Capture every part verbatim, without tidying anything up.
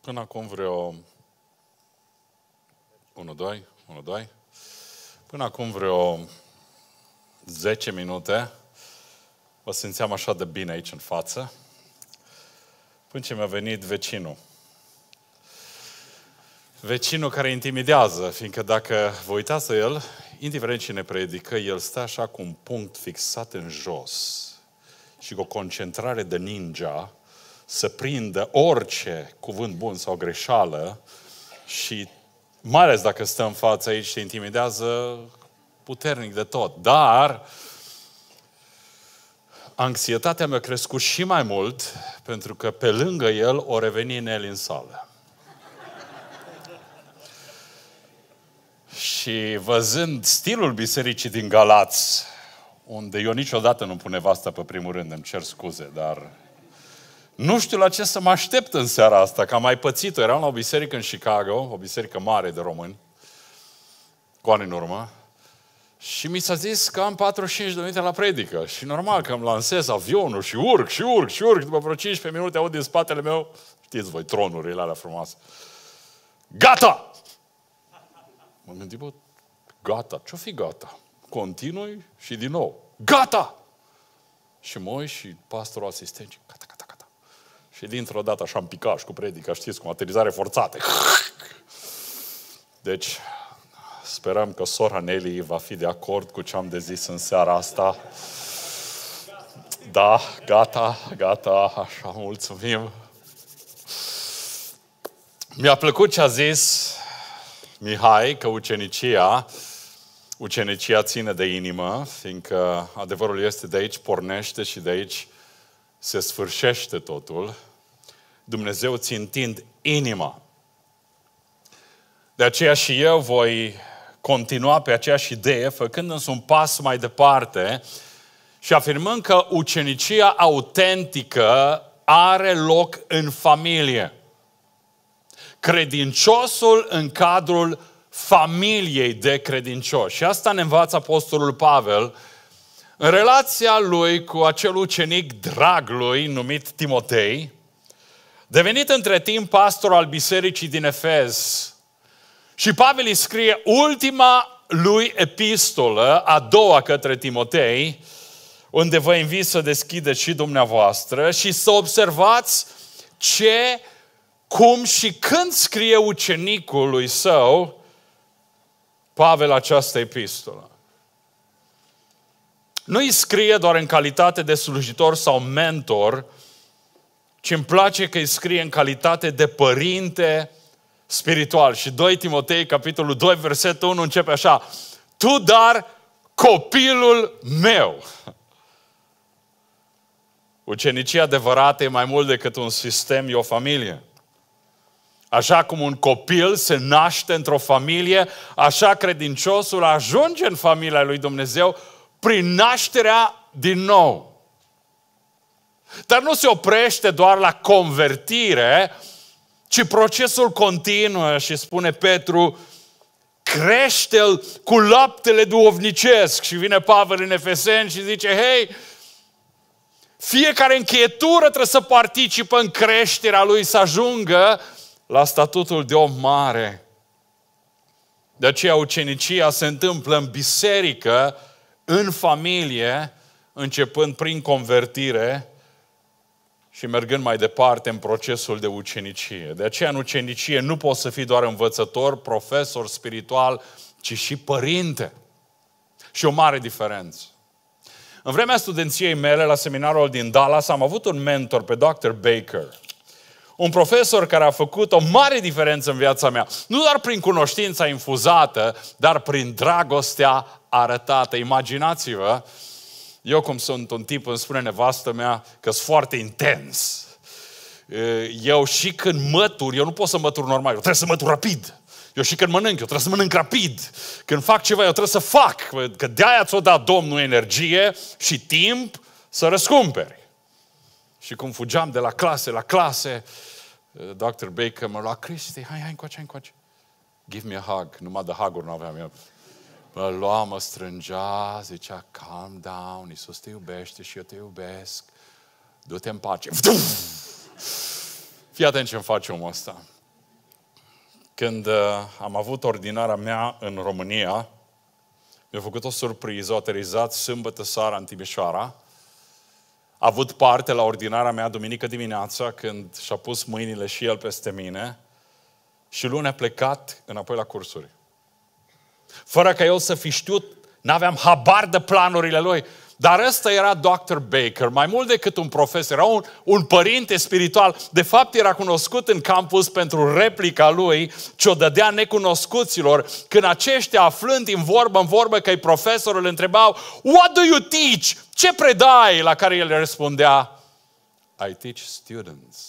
Până acum vreo... unu, doi, unu, doi. Până acum vreo zece minute mă simțeam așa de bine aici în față, până ce mi-a venit vecinul. Vecinul care intimidează, fiindcă dacă vă uitați la el, indiferent cine predică, el stă așa cu un punct fixat în jos și cu o concentrare de ninja să prindă orice cuvânt bun sau greșeală și mai ales dacă stă în față aici, te intimidează puternic de tot. Dar anxietatea mi-a crescut și mai mult pentru că pe lângă el o reveni Nelly în sală. Și văzând stilul bisericii din Galați, unde eu niciodată nu pun nevasta pe primul rând, îmi cer scuze, dar nu știu la ce să mă aștept în seara asta, că am mai pățit-o. Eram la o biserică în Chicago, o biserică mare de români, cu ani în urmă, și mi s-a zis că am patruzeci și cinci de minute la predică. Și normal că îmi lansez avionul și urc, și urc, și urc. După vreo cincisprezece minute aud din spatele meu, știți voi, tronurile alea frumoase. Gata! M-am gândit, bă, gata, ce-o fi gata? Continui și din nou. Gata! Și mă uit și pastorul asistent, gata, gata, gata. Și dintr-o dată așa am picat cu predica, știți, cu aterizare forțată. Deci, sperăm că sora Nelly va fi de acord cu ce am de zis în seara asta. Da, gata, gata, așa, mulțumim. Mi-a plăcut ce a zis Mihai, că ucenicia, ucenicia ține de inimă, fiindcă adevărul este de aici pornește și de aici se sfârșește totul. Dumnezeu țintind inima. De aceea și eu voi continua pe aceeași idee, făcând însă un pas mai departe și afirmând că ucenicia autentică are loc în familie. Credinciosul în cadrul familiei de credincioși. Și asta ne învață Apostolul Pavel în relația lui cu acel ucenic drag lui numit Timotei, devenit între timp pastor al bisericii din Efes. Și Pavel îi scrie ultima lui epistolă, a doua către Timotei, unde vă invit să deschideți și dumneavoastră și să observați ce, cum și când scrie ucenicului său Pavel această epistolă. Nu îi scrie doar în calitate de slujitor sau mentor, ci îmi place că îi scrie în calitate de părinte spiritual. Și doi Timotei, capitolul doi, versetul unu, începe așa: tu, dar, copilul meu. Ucenicia adevărată e mai mult decât un sistem, e o familie. Așa cum un copil se naște într-o familie, așa credinciosul ajunge în familia lui Dumnezeu prin nașterea din nou. Dar nu se oprește doar la convertire, ci procesul continuă și spune Petru, crește-l cu laptele duhovnicesc. Și vine Pavel în Efeseni și zice, hei, fiecare încheietură trebuie să participă în creșterea lui, să ajungă la statutul de om mare. De aceea ucenicia se întâmplă în biserică, în familie, începând prin convertire și mergând mai departe în procesul de ucenicie. De aceea în ucenicie nu poți să fii doar învățător, profesor spiritual, ci și părinte. Și o mare diferență. În vremea studenției mele la seminarul din Dallas am avut un mentor pe doctor Baker. Un profesor care a făcut o mare diferență în viața mea. Nu doar prin cunoștința infuzată, dar prin dragostea arătată. Imaginați-vă, eu cum sunt un tip, îmi spune nevastă mea că sunt foarte intens. Eu și când mătur, eu nu pot să mătur normal, eu trebuie să mătur rapid. Eu și când mănânc, eu trebuie să mănânc rapid. Când fac ceva, eu trebuie să fac. Că de-aia ți-o dat Domnul energie și timp să răscumperi. Și cum fugeam de la clase la clase, doctor Baker mă lua, Cristi, hai, hai, încoace, încoace. Give me a hug. Numai de hug-uri nu aveam eu. Mă lua, mă strângea, zicea, calm down, Iisus te iubește și eu te iubesc. Du-te în pace. Fii atent ce-mi face omul ăsta. Când am avut ordinarea mea în România, mi-a făcut o surpriză, a aterizat sâmbătă seara în Timișoara, a avut parte la ordinarea mea duminică dimineața, când și-a pus mâinile și el peste mine, și luni a plecat înapoi la cursuri. Fără ca eu să fi știut, n-aveam habar de planurile lui. Dar ăsta era doctor Baker, mai mult decât un profesor, era un, un părinte spiritual. De fapt, era cunoscut în campus pentru replica lui, ce o dădea necunoscuților, când aceștia, aflând din vorbă în vorbă că-i profesor, îl întrebau, "What do you teach?" Ce predai? La care el răspundea, "I teach students."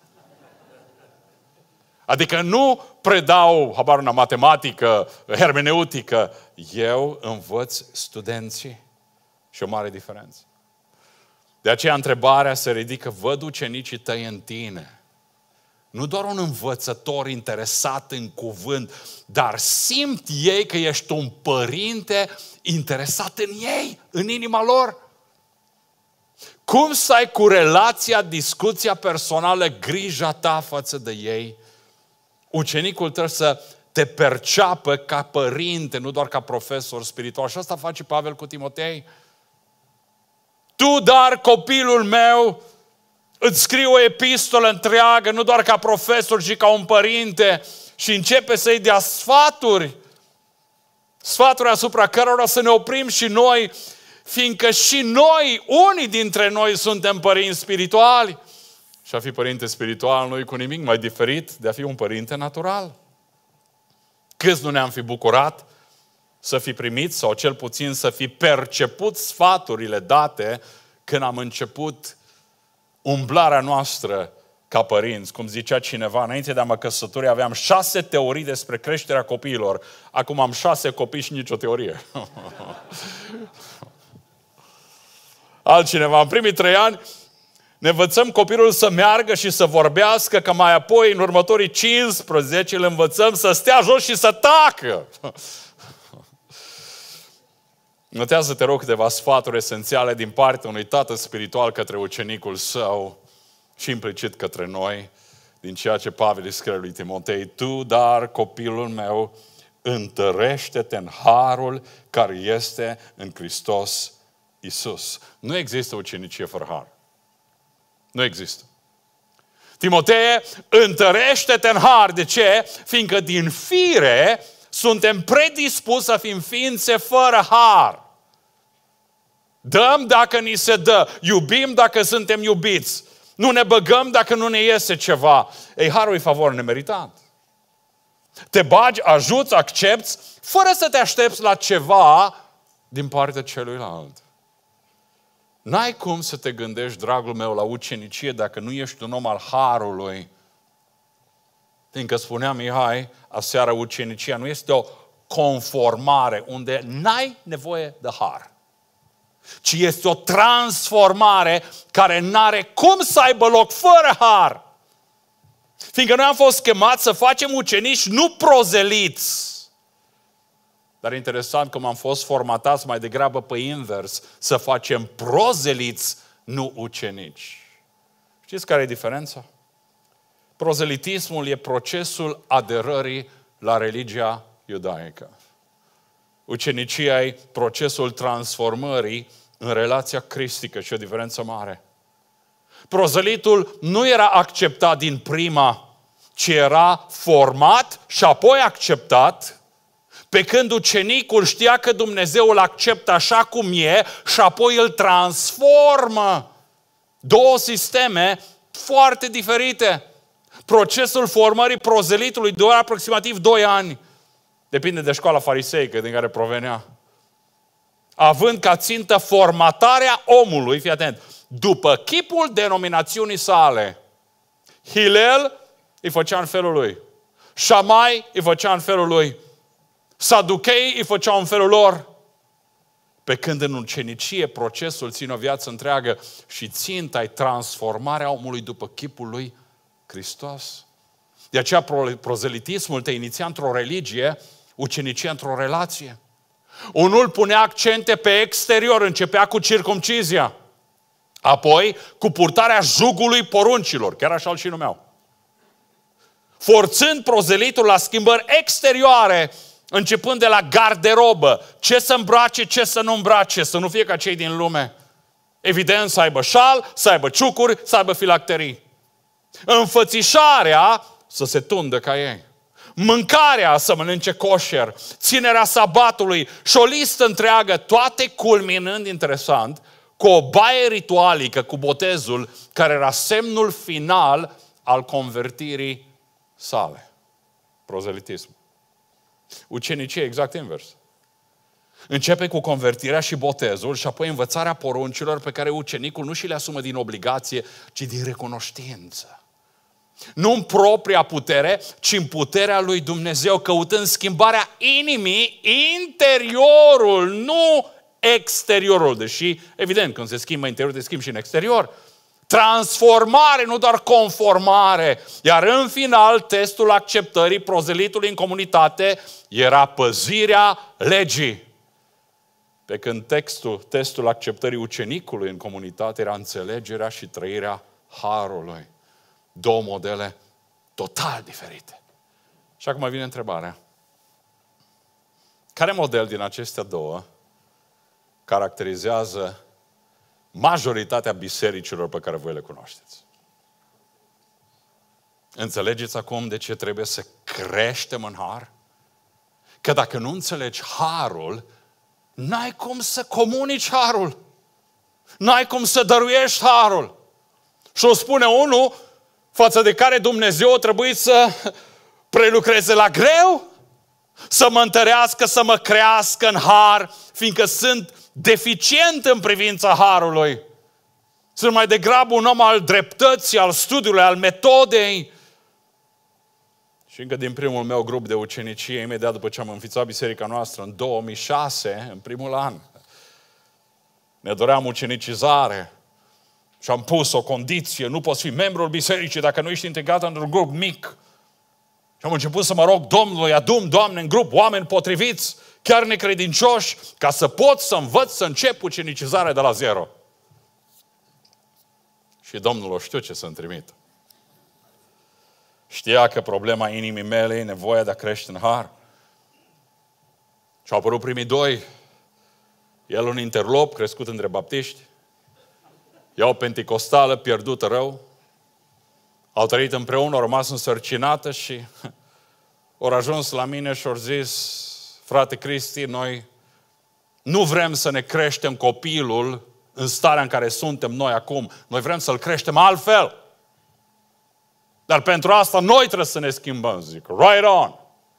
Adică nu predau, habar una, matematică, hermeneutică. Eu învăț studenții. Și o mare diferență. De aceea întrebarea se ridică, văd ucenicii tăi în tine. Nu doar un învățător interesat în cuvânt, dar simt ei că ești un părinte interesat în ei, în inima lor. Cum să ai cu relația, discuția personală, grija ta față de ei? Ucenicul trebuie să te perceapă ca părinte, nu doar ca profesor spiritual. Și asta face Pavel cu Timotei. Tu, dar copilul meu, îți scriu o epistolă întreagă, nu doar ca profesor, ci ca un părinte, și începe să-i dea sfaturi. Sfaturi asupra cărora să ne oprim și noi, fiindcă și noi, unii dintre noi, suntem părinți spirituali. Și a fi părinte spiritual nu e cu nimic mai diferit de a fi un părinte natural. Câți nu ne-am fi bucurat să fi primit sau cel puțin să fi perceput sfaturile date când am început umblarea noastră ca părinți. Cum zicea cineva, înainte de a mă căsători aveam șase teorii despre creșterea copiilor. Acum am șase copii și nicio teorie. Altcineva, în primii trei ani ne învățăm copilul să meargă și să vorbească, că mai apoi în următorii cincisprezece îl învățăm să stea jos și să tacă. Notează, te rog, câteva sfaturi esențiale din partea unui tată spiritual către ucenicul său și implicit către noi, din ceea ce Pavel îi scrie lui Timotei. Tu, dar, copilul meu, întărește-te în harul care este în Hristos Iisus. Nu există ucenicie fără har. Nu există. Timotei, întărește-te în har. De ce? Fiindcă din fire suntem predispuși să fim ființe fără har. Dăm dacă ni se dă, iubim dacă suntem iubiți. Nu ne băgăm dacă nu ne iese ceva. Ei, harul e favor nemeritat. Te bagi, ajuți, accepți, fără să te aștepți la ceva din partea celuilalt. N-ai cum să te gândești, dragul meu, la ucenicie dacă nu ești un om al harului. Fiindcă spunea Mihai, aseară, ucenicia nu este o conformare unde n-ai nevoie de har, ci este o transformare care n-are cum să aibă loc fără har. Fiindcă noi am fost chemați să facem ucenici, nu prozeliți. Dar interesant cum am fost formatați mai degrabă pe invers, să facem prozeliți, nu ucenici. Știți care e diferența? Prozelitismul e procesul aderării la religia iudaică. Ucenicia e procesul transformării în relația cristică și o diferență mare. Prozelitul nu era acceptat din prima, ci era format și apoi acceptat, pe când ucenicul știa că Dumnezeu îl acceptă așa cum e și apoi îl transformă. Două sisteme foarte diferite. Procesul formării prozelitului durează aproximativ doi ani. Depinde de școala fariseică din care provenea. Având ca țintă formatarea omului, fii atent, după chipul denominațiunii sale. Hilel îi făcea în felul lui. Șamai îi făcea în felul lui. Saduchei îi făceau în felul lor. Pe când în ucenicie procesul ține o viață întreagă și ținta-i transformarea omului după chipul lui Hristos. De aceea prozelitismul te iniția într-o religie, ucenicia într-o relație. Unul punea accente pe exterior, începea cu circumcizia, apoi cu purtarea jugului poruncilor, chiar așa îl și numeau. forțând prozelitul la schimbări exterioare, începând de la garderobă, ce să îmbrace, ce să nu îmbrace, să nu fie ca cei din lume. Evident, să aibă șal, să aibă ciucuri, să aibă filacterii. Înfățișarea să se tundă ca ei. Mâncarea să mănânce coșer, ținerea sabatului și o listă întreagă, toate culminând, interesant, cu o baie ritualică, cu botezul, care era semnul final al convertirii sale. Prozelitism. Ucenicie exact invers. Începe cu convertirea și botezul și apoi învățarea poruncilor pe care ucenicul nu și le asumă din obligație, ci din recunoștință. Nu în propria putere, ci în puterea lui Dumnezeu, căutând schimbarea inimii, interiorul, nu exteriorul. Deși, evident, când se schimbă interiorul, se schimbă și în exterior. Transformare, nu doar conformare. Iar în final, testul acceptării prozelitului în comunitate era păzirea legii. Pe când textul, testul acceptării ucenicului în comunitate era înțelegerea și trăirea harului. Două modele total diferite. Și acum vine întrebarea. Care model din acestea două caracterizează majoritatea bisericilor pe care voi le cunoașteți? Înțelegeți acum de ce trebuie să creștem în har? Că dacă nu înțelegi harul, n-ai cum să comunici harul. N-ai cum să dăruiești harul. Și o spune unul față de care Dumnezeu a trebuit să prelucreze la greu, să mă întărească, să mă crească în har, fiindcă sunt deficient în privința harului. Sunt mai degrabă un om al dreptății, al studiului, al metodei. Și încă din primul meu grup de ucenicie, imediat după ce am înființat biserica noastră, în două mii șase, în primul an, ne doream ucenicizare. Și am pus o condiție, nu poți fi membrul bisericii dacă nu ești integrat într-un grup mic. Și am început să mă rog Domnului, adu-mi, Doamne, în grup oameni potriviți, chiar necredincioși, ca să pot să învăț să încep ucenicizarea de la zero. Și Domnul o știu ce să-mi trimită. Știa că problema inimii mele e nevoia de a crește în har. Și au apărut primii doi. El un interlop crescut între baptiști. Ea o penticostală pierdută rău. Au trăit împreună, au rămas însărcinată și au ajuns la mine și au zis: frate Cristi, noi nu vrem să ne creștem copilul în starea în care suntem noi acum. Noi vrem să-l creștem altfel. Dar pentru asta noi trebuie să ne schimbăm. Zic, right on!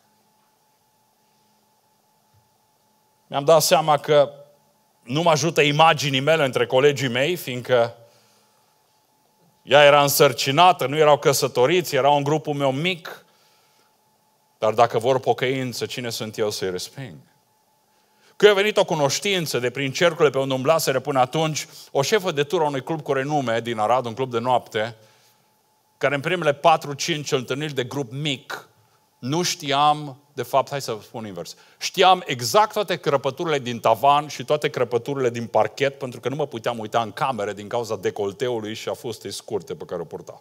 Mi-am dat seama că nu mă ajută imaginii mele între colegii mei, fiindcă ea era însărcinată, nu erau căsătoriți, erau în grupul meu mic. Dar dacă vor pocăință, cine sunt eu să-i resping? Că a venit o cunoștință de prin cercurile pe unde umblaseră până atunci, o șefă de tur a unui club cu renume din Arad, un club de noapte, care în primele patru cinci întâlniri de grup mic, nu știam, de fapt, hai să spun invers, știam exact toate crăpăturile din tavan și toate crăpăturile din parchet, pentru că nu mă puteam uita în camere din cauza decolteului și a fustei scurte pe care o purta.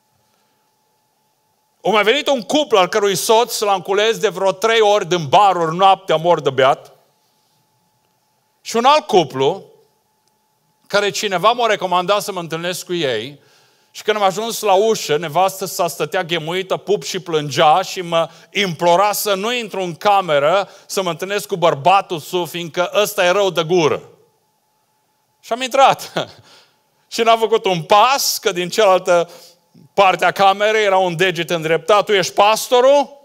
O mai venit un cuplu al cărui soț l-am cules de vreo trei ori din baruri noaptea mor de beat și un alt cuplu care cineva m-a recomandat să mă întâlnesc cu ei. Și când am ajuns la ușă, nevastă s-a stătea ghemuită, pup și plângea și mă implora să nu intru în cameră, să mă întâlnesc cu bărbatul său, fiindcă ăsta e rău de gură. Și am intrat. Și n-am făcut un pas, că din cealaltă parte a camerei era un deget îndreptat. Tu ești pastorul?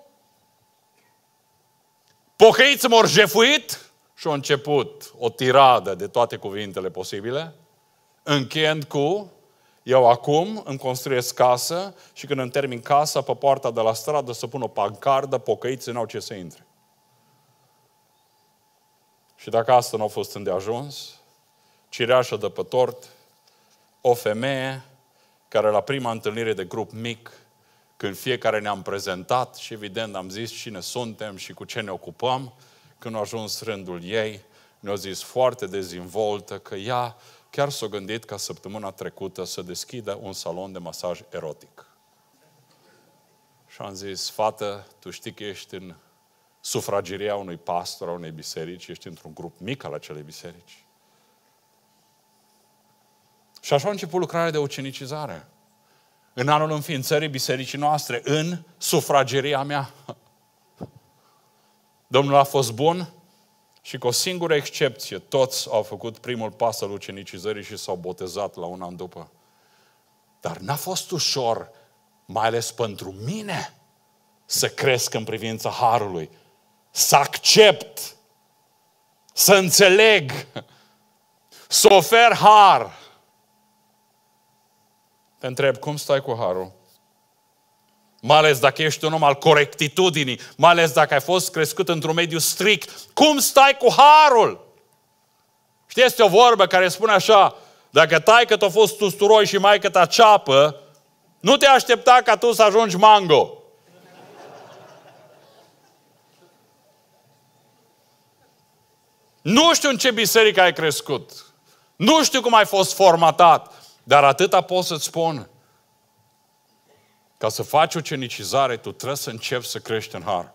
Pocăiți m-au jefuit? Și a început o tiradă de toate cuvintele posibile, încheiând cu: eu acum îmi construiesc casă și când îmi termin casa, pe poarta de la stradă să pun o pancardă: pocăiții n-au ce să intre. Și dacă asta nu a fost îndeajuns, cireașă de pe tort, o femeie care la prima întâlnire de grup mic, când fiecare ne-am prezentat și evident am zis cine suntem și cu ce ne ocupăm, când a ajuns rândul ei, ne-a zis foarte dezvoltă că ea chiar s-a gândit ca săptămâna trecută să deschidă un salon de masaj erotic. Și am zis, fată, tu știi că ești în sufrageria unui pastor, a unei biserici, ești într-un grup mic al acelei biserici. Și așa a început lucrarea de ucenicizare. În anul înființării bisericii noastre, în sufrageria mea. Domnul a fost bun și cu o singură excepție, toți au făcut primul pas al ucenicizării și s-au botezat la un an după. Dar n-a fost ușor, mai ales pentru mine, să cresc în privința harului, să accept, să înțeleg, să ofer har. Te întreb, cum stai cu harul? Mai ales dacă ești un om al corectitudinii, mai ales dacă ai fost crescut într-un mediu strict, cum stai cu harul? Știi, este o vorbă care spune așa, dacă taică t-a fost usturoi și maică ta ceapă, nu te aștepta ca tu să ajungi mango. Nu știu în ce biserică ai crescut, nu știu cum ai fost formatat, dar atâta pot să-ți spun. Ca să faci ucenicizare, tu trebuie să începi să crești în har.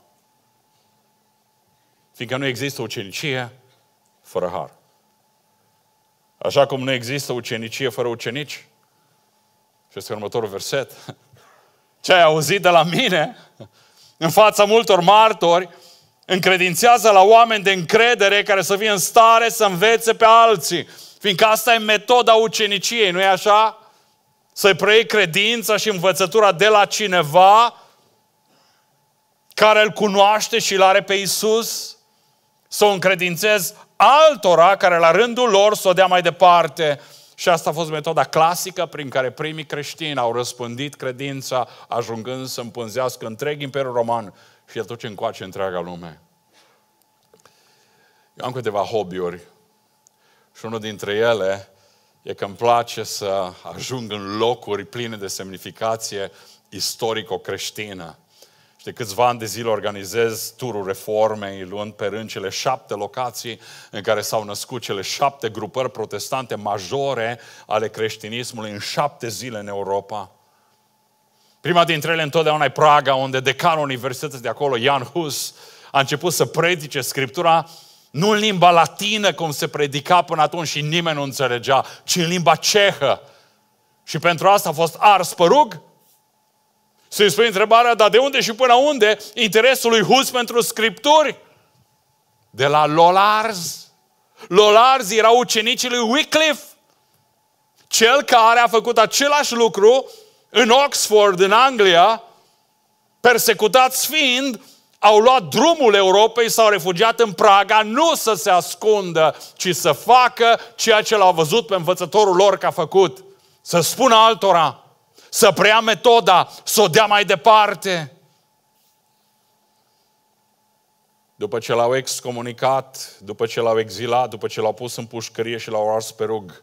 Fiindcă nu există ucenicie fără har. Așa cum nu există ucenicie fără ucenici. Și este următorul verset. Ce ai auzit de la mine, în fața multor martori, încredințează la oameni de încredere care să fie în stare să învețe pe alții. Fiindcă asta e metoda uceniciei, nu e așa? Să-i preiei credința și învățătura de la cineva care îl cunoaște și îl are pe Iisus, să o încredințezi altora care la rândul lor să o dea mai departe. Și asta a fost metoda clasică prin care primii creștini au răspândit credința, ajungând să împânzească întreg Imperiul Roman și atunci încoace întreaga lume. Eu am câteva hobby-uri și unul dintre ele e că îmi place să ajung în locuri pline de semnificație istorico-creștină. Și de câțiva ani de zile organizez turul reformei, luând pe rând cele șapte locații în care s-au născut cele șapte grupări protestante majore ale creștinismului în șapte zile în Europa. Prima dintre ele întotdeauna e Praga, unde decanul universității de acolo, Jan Hus, a început să predice Scriptura nu în limba latină, cum se predica până atunci și nimeni nu înțelegea, ci în limba cehă. Și pentru asta a fost ars pe rug. Să-i spui întrebarea, dar de unde și până unde interesul lui Hus pentru Scripturi? De la Lollards. Lollards erau ucenicii lui Wycliffe, cel care a făcut același lucru în Oxford, în Anglia, persecutați fiind, au luat drumul Europei, s-au refugiat în Praga, nu să se ascundă, ci să facă ceea ce l-au văzut pe învățătorul lor că a făcut. Să spună altora, să preia metoda, să o dea mai departe. După ce l-au excomunicat, după ce l-au exilat, după ce l-au pus în pușcărie și l-au ars pe rug,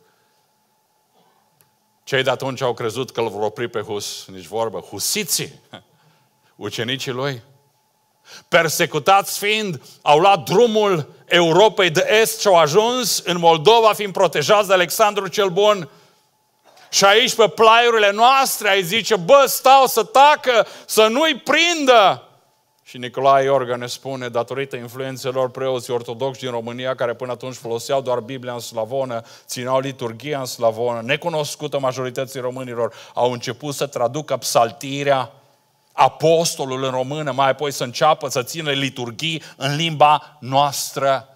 cei de atunci au crezut că îl vor opri pe Hus, nici vorbă, husiții, ucenicii lui. Persecutați fiind, au luat drumul Europei de Est și au ajuns în Moldova, fiind protejați de Alexandru cel Bun. Și aici, pe plaiurile noastre, ai zice, bă, stau să tacă, să nu-i prindă. Și Nicolae Iorga ne spune, datorită influențelor preoții ortodoxi din România, care până atunci foloseau doar Biblia în slavonă, țineau liturghia în slavonă, necunoscută majorității românilor, au început să traducă psaltirea, apostolul în română, mai apoi să înceapă să țină liturghii în limba noastră.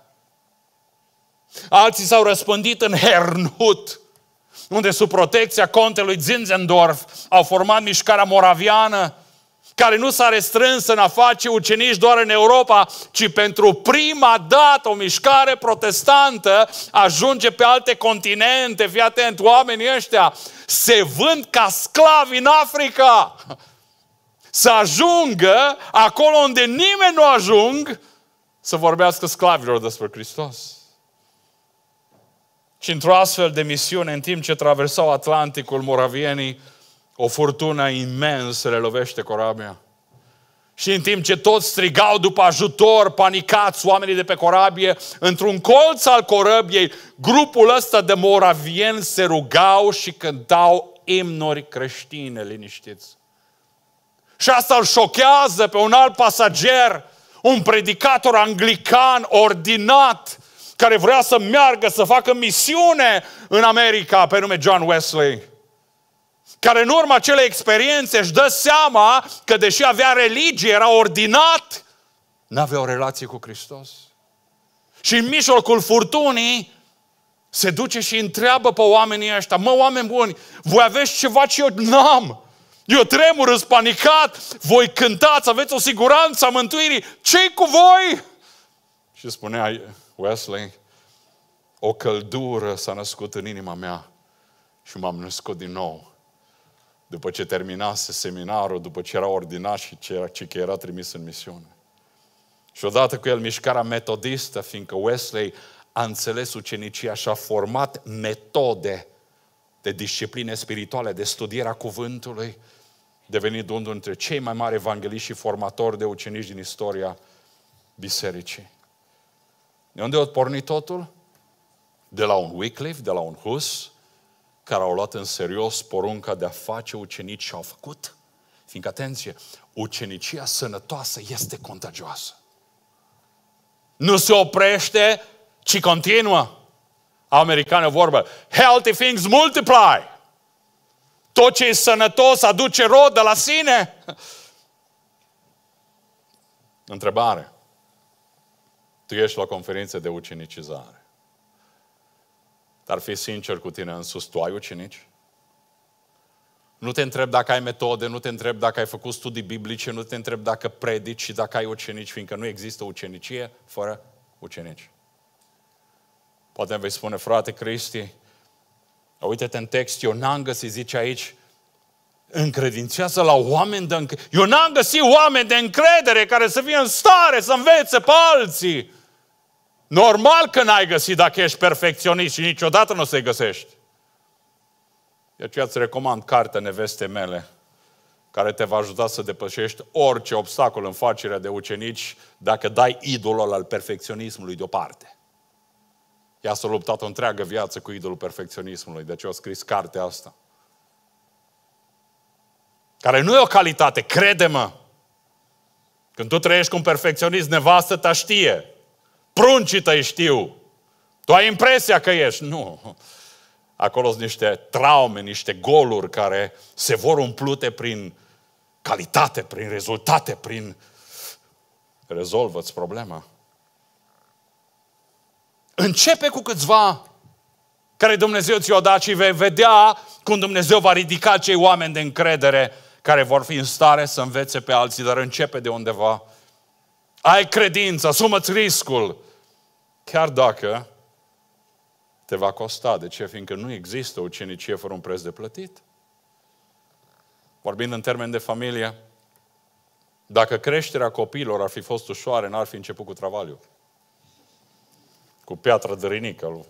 Alții s-au răspândit în Hernhut, unde sub protecția contelui Zinzendorf au format mișcarea moraviană, care nu s-a restrâns în a face ucenici doar în Europa, ci pentru prima dată o mișcare protestantă ajunge pe alte continente. Fii atent, oamenii ăștia se vând ca sclavi în Africa. Să ajungă acolo unde nimeni nu ajung să vorbească sclavilor despre Hristos. Și într-o astfel de misiune, în timp ce traversau Atlanticul, moravienii, o furtună imensă le lovește corabia. Și în timp ce toți strigau după ajutor, panicați oamenii de pe corabie, într-un colț al corabiei, grupul ăsta de moravieni se rugau și cântau imnuri creștine liniștiți. Și asta îl șochează pe un alt pasager, un predicator anglican ordinat, care vrea să meargă, să facă misiune în America, pe nume John Wesley, care în urma acelei experiențe își dă seama că deși avea religie, era ordinat, n-avea o relație cu Hristos. Și în mijlocul furtunii se duce și întreabă pe oamenii ăștia: mă, oameni buni, voi aveți ceva ce eu n-am? Eu tremur, îs panicat, voi cântați, aveți o siguranță a mântuirii, ce-i cu voi? Și spunea Wesley: o căldură s-a născut în inima mea și m-am născut din nou. După ce terminase seminarul, după ce era ordinat și ce că era trimis în misiune. Și odată cu el mișcarea metodistă, fiindcă Wesley a înțeles ucenicia și a format metode de discipline spirituale, de studierea cuvântului, devenit unul dintre cei mai mari evangeliști și formatori de ucenici din istoria bisericii. De unde a pornit totul? De la un Wycliffe, de la un Hus, care au luat în serios porunca de a face ucenici și au făcut. Fiindcă, atenție, ucenicia sănătoasă este contagioasă. Nu se oprește, ci continuă. Americanii vorbă: healthy things multiply. Tot ce e sănătos aduce rod de la sine. Întrebare. Tu ești la conferință de ucenicizare. Dar fii sincer cu tine însuși, tu ai ucenici? Nu te întreb dacă ai metode, nu te întreb dacă ai făcut studii biblice, nu te întreb dacă predici și dacă ai ucenici, fiindcă nu există ucenicie fără ucenici. Poate îmi vei spune: frate Cristi, uite-te în text, eu n-am găsit, zice aici, încredințează la oameni de încredere. Eu n-am găsit oameni de încredere care să fie în stare să învețe pe alții. Normal că n-ai găsit dacă ești perfecționist și niciodată nu o să-i găsești. De aceea îți recomand cartea Neveste mele, care te va ajuta să depășești orice obstacol în facerea de ucenici dacă dai idolul al perfecționismului deoparte. Ea s-a luptat o întreagă viață cu idolul perfecționismului, de aceea a scris cartea asta. Care nu e o calitate, crede-mă. Când tu trăiești cu un perfecționist, nevastă ta știe. Pruncii tăi știu. Tu ai impresia că ești. Nu. Acolo sunt niște traume, niște goluri care se vor umplute prin calitate, prin rezultate, prin... Rezolvă-ți problema. Începe cu câțiva care Dumnezeu ți-o dat și vei vedea cum Dumnezeu va ridica cei oameni de încredere care vor fi în stare să învețe pe alții, dar începe de undeva. Ai credință, asumă-ți riscul, chiar dacă te va costa. De ce? Fiindcă nu există ucenicie fără un preț de plătit. Vorbind în termeni de familie, dacă creșterea copiilor ar fi fost ușoară, n-ar fi început cu travaliu. Cu piatra dărinică.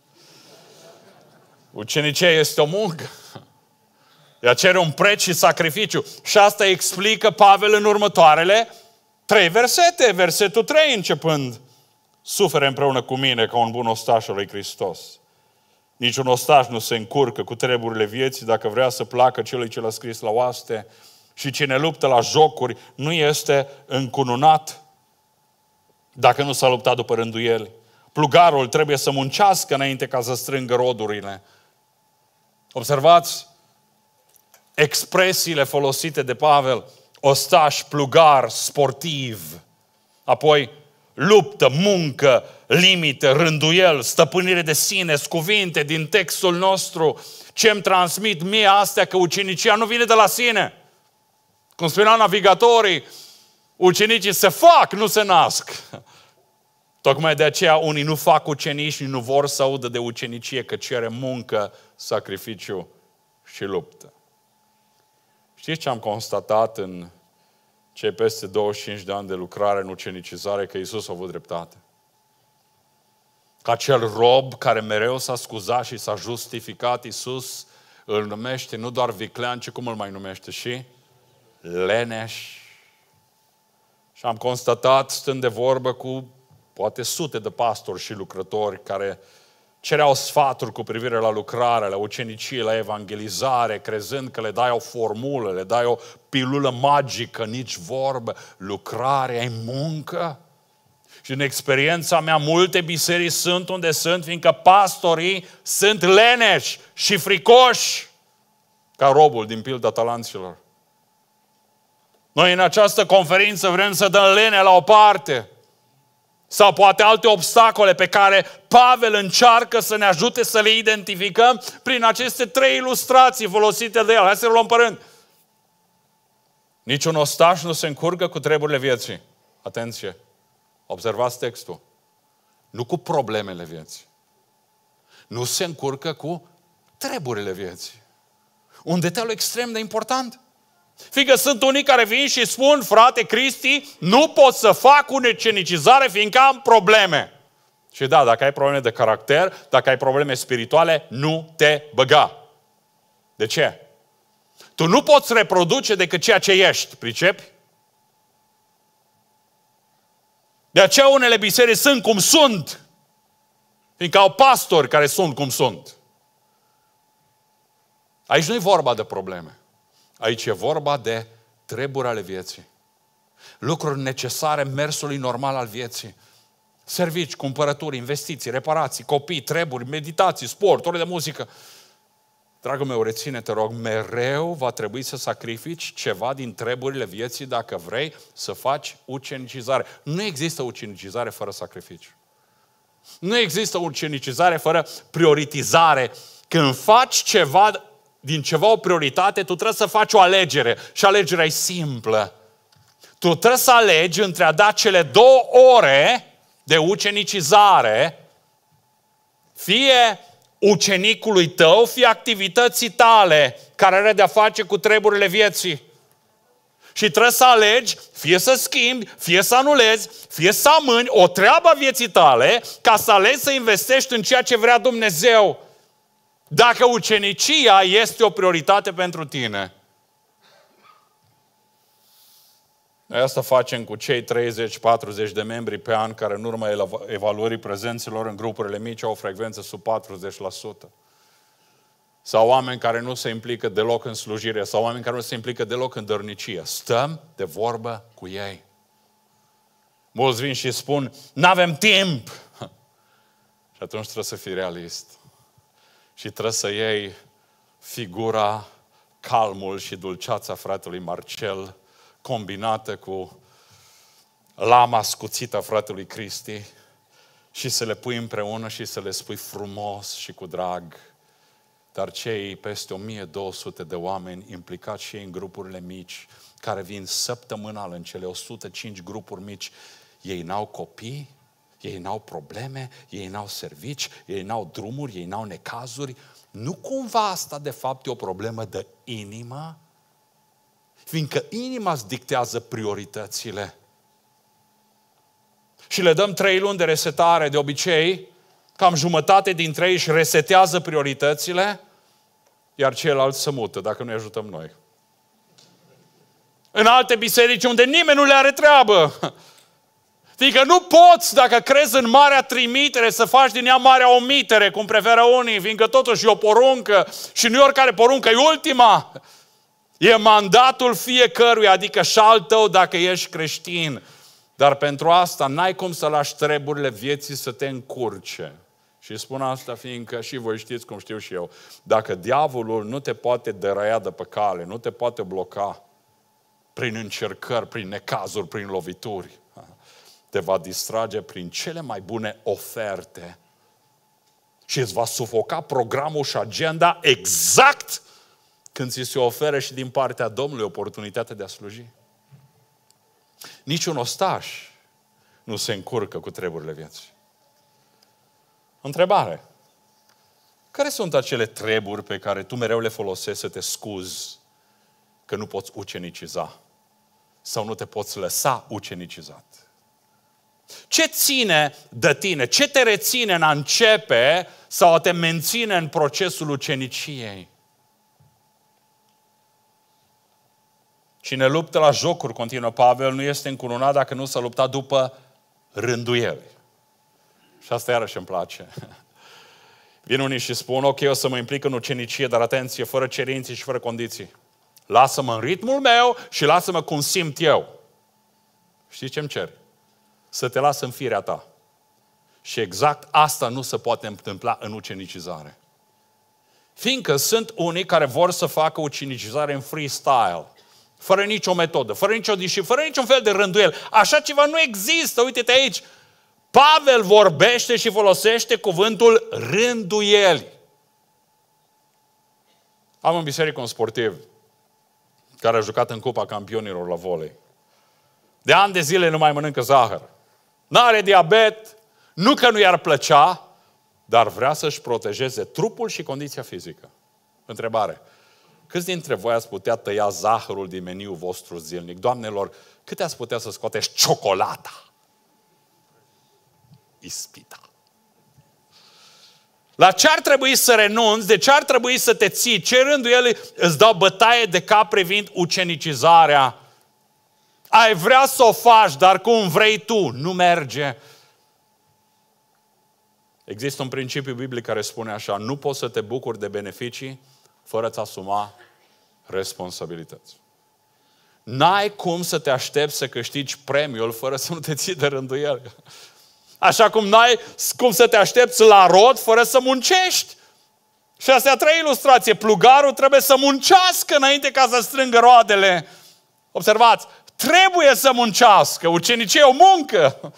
Ucenicia este o muncă. Ea cere un preț și sacrificiu. Și asta explică Pavel în următoarele trei versete. Versetul trei începând: sufere împreună cu mine ca un bun ostaș al lui Hristos. Niciun ostaș nu se încurcă cu treburile vieții dacă vrea să placă celui ce l-a scris la oaste, și cine luptă la jocuri nu este încununat dacă nu s-a luptat după rânduieli. Plugarul trebuie să muncească înainte ca să strângă rodurile. Observați expresiile folosite de Pavel: ostaș, plugar, sportiv. Apoi luptă, muncă, limite, rânduiel, stăpânire de sine, cuvinte din textul nostru. Ce îmi transmit mie astea? Că ucenicia nu vine de la sine. Cum spuneau navigatorii, ucenicii se fac, nu se nasc. Tocmai de aceea unii nu fac ucenici și nu vor să audă de ucenicie, că cere muncă, sacrificiu și luptă. Știți ce am constatat în cei peste douăzeci și cinci de ani de lucrare în ucenicizare? Că Iisus a avut dreptate. Că acel rob care mereu s-a scuzat și s-a justificat, Iisus îl numește nu doar viclean, ci cum îl mai numește? Și leneș. Și am constatat, stând de vorbă cu poate sute de pastori și lucrători care cereau sfaturi cu privire la lucrare, la ucenicie, la evangelizare, crezând că le dai o formulă, le dai o pilulă magică, nici vorbă. Lucrarea e muncă. Și în experiența mea, multe biserici sunt unde sunt, fiindcă pastorii sunt leneși și fricoși, ca robul din pilda talanților. Noi în această conferință vrem să dăm lene la o parte. Sau poate alte obstacole pe care Pavel încearcă să ne ajute să le identificăm prin aceste trei ilustrații folosite de el. Hai să le luăm pe rând. Niciun ostaș nu se încurcă cu treburile vieții. Atenție! Observați textul. Nu cu problemele vieții. Nu se încurcă cu treburile vieții. Un detaliu extrem de important. Fiindcă sunt unii care vin și spun, frate Cristi, nu pot să fac ucenicizare fiindcă am probleme. Și da, dacă ai probleme de caracter, dacă ai probleme spirituale, nu te băga. De ce? Tu nu poți reproduce decât ceea ce ești, pricepi? De aceea unele biserici sunt cum sunt, fiindcă au pastori care sunt cum sunt. Aici nu e vorba de probleme. Aici e vorba de treburi ale vieții. Lucruri necesare mersului normal al vieții. Servici, cumpărături, investiții, reparații, copii, treburi, meditații, sport, ore de muzică. Dragul meu, reține, te rog, mereu va trebui să sacrifici ceva din treburile vieții dacă vrei să faci ucenicizare. Nu există ucenicizare fără sacrificiu. Nu există ucenicizare fără prioritizare. Când faci ceva, din ceva o prioritate, tu trebuie să faci o alegere. Și alegerea e simplă. Tu trebuie să alegi între a da cele două ore de ucenicizare, fie ucenicului tău, fie activității tale, care are de-a face cu treburile vieții. Și trebuie să alegi, fie să schimbi, fie să anulezi, fie să amâni o treabă a vieții tale, ca să alegi să investești în ceea ce vrea Dumnezeu. Dacă ucenicia este o prioritate pentru tine. Noi asta facem cu cei treizeci patruzeci de membri pe an care în urma evaluării prezenților în grupurile mici au o frecvență sub patruzeci la sută. Sau oameni care nu se implică deloc în slujire, sau oameni care nu se implică deloc în dărnicie. Stăm de vorbă cu ei. Mulți vin și spun, n-avem timp. Și atunci trebuie să fii realist. Și trebuie să iei figura, calmul și dulceața fratelui Marcel, combinată cu lama scuțită a fratelui Cristi, și să le pui împreună și să le spui frumos și cu drag. Dar cei peste o mie două sute de oameni implicați și ei în grupurile mici, care vin săptămânal în cele o sută cinci grupuri mici, ei n-au copii, ei n-au probleme, ei n-au servici, ei n-au drumuri, ei n-au necazuri. Nu cumva asta de fapt e o problemă de inimă? Fiindcă inima îți dictează prioritățile. Și le dăm trei luni de resetare, de obicei, cam jumătate dintre ei își resetează prioritățile, iar ceilalți se mută, dacă nu-i ajutăm noi. În alte biserici unde nimeni nu le are treabă. Fiindcă nu poți, dacă crezi în marea trimitere, să faci din ea marea omitere, cum preferă unii, fiindcă totuși e o poruncă și nu e oricare poruncă, e ultima. E mandatul fiecăruia, adică și al tău dacă ești creștin. Dar pentru asta n-ai cum să lași treburile vieții să te încurce. Și spun asta fiindcă și voi știți cum știu și eu. Dacă diavolul nu te poate deraia de pe cale, nu te poate bloca prin încercări, prin necazuri, prin lovituri, te va distrage prin cele mai bune oferte și îți va sufoca programul și agenda exact când ți se oferă și din partea Domnului oportunitatea de a sluji. Niciun ostaș nu se încurcă cu treburile vieții. Întrebare. Care sunt acele treburi pe care tu mereu le folosești să te scuzi că nu poți uceniciza sau nu te poți lăsa ucenicizat? Ce ține de tine? Ce te reține în a începe sau a te menține în procesul uceniciei? Cine luptă la jocuri, continuă Pavel, nu este încununat dacă nu s-a luptat după rânduieli. Și asta iarăși îmi place. Vin unii și spun, ok, o să mă implic în ucenicie, dar atenție, fără cerințe și fără condiții. Lasă-mă în ritmul meu și lasă-mă cum simt eu. Știi ce-mi cer? Să te las în firea ta. Și exact asta nu se poate întâmpla în ucenicizare. Fiindcă sunt unii care vor să facă ucenicizare în freestyle, fără nicio metodă, fără nicio disciplină, fără niciun fel de rânduiel. Așa ceva nu există, uite-te aici. Pavel vorbește și folosește cuvântul rânduieli. Am în biserică un sportiv care a jucat în Cupa Campionilor la volei. De ani de zile nu mai mănâncă zahăr. N-are diabet, nu că nu i-ar plăcea, dar vrea să-și protejeze trupul și condiția fizică. Întrebare. Câți dintre voi ați putea tăia zahărul din meniul vostru zilnic? Doamnelor, câte ați putea să scoateți ciocolata? Ispita. La ce ar trebui să renunți? De ce ar trebui să te ții? Ce rânduieli îți dau bătaie de cap privind ucenicizarea? Ai vrea să o faci, dar cum vrei tu, nu merge. Există un principiu biblic care spune așa, nu poți să te bucuri de beneficii fără să asuma responsabilități. N-ai cum să te aștepți să câștigi premiul fără să nu te ții de rânduieli. Așa cum n-ai cum să te aștepți la rod fără să muncești. Și asta e a treia ilustrație. Plugarul trebuie să muncească înainte ca să strângă roadele. Observați, trebuie să muncească. Ucenicia e o muncă.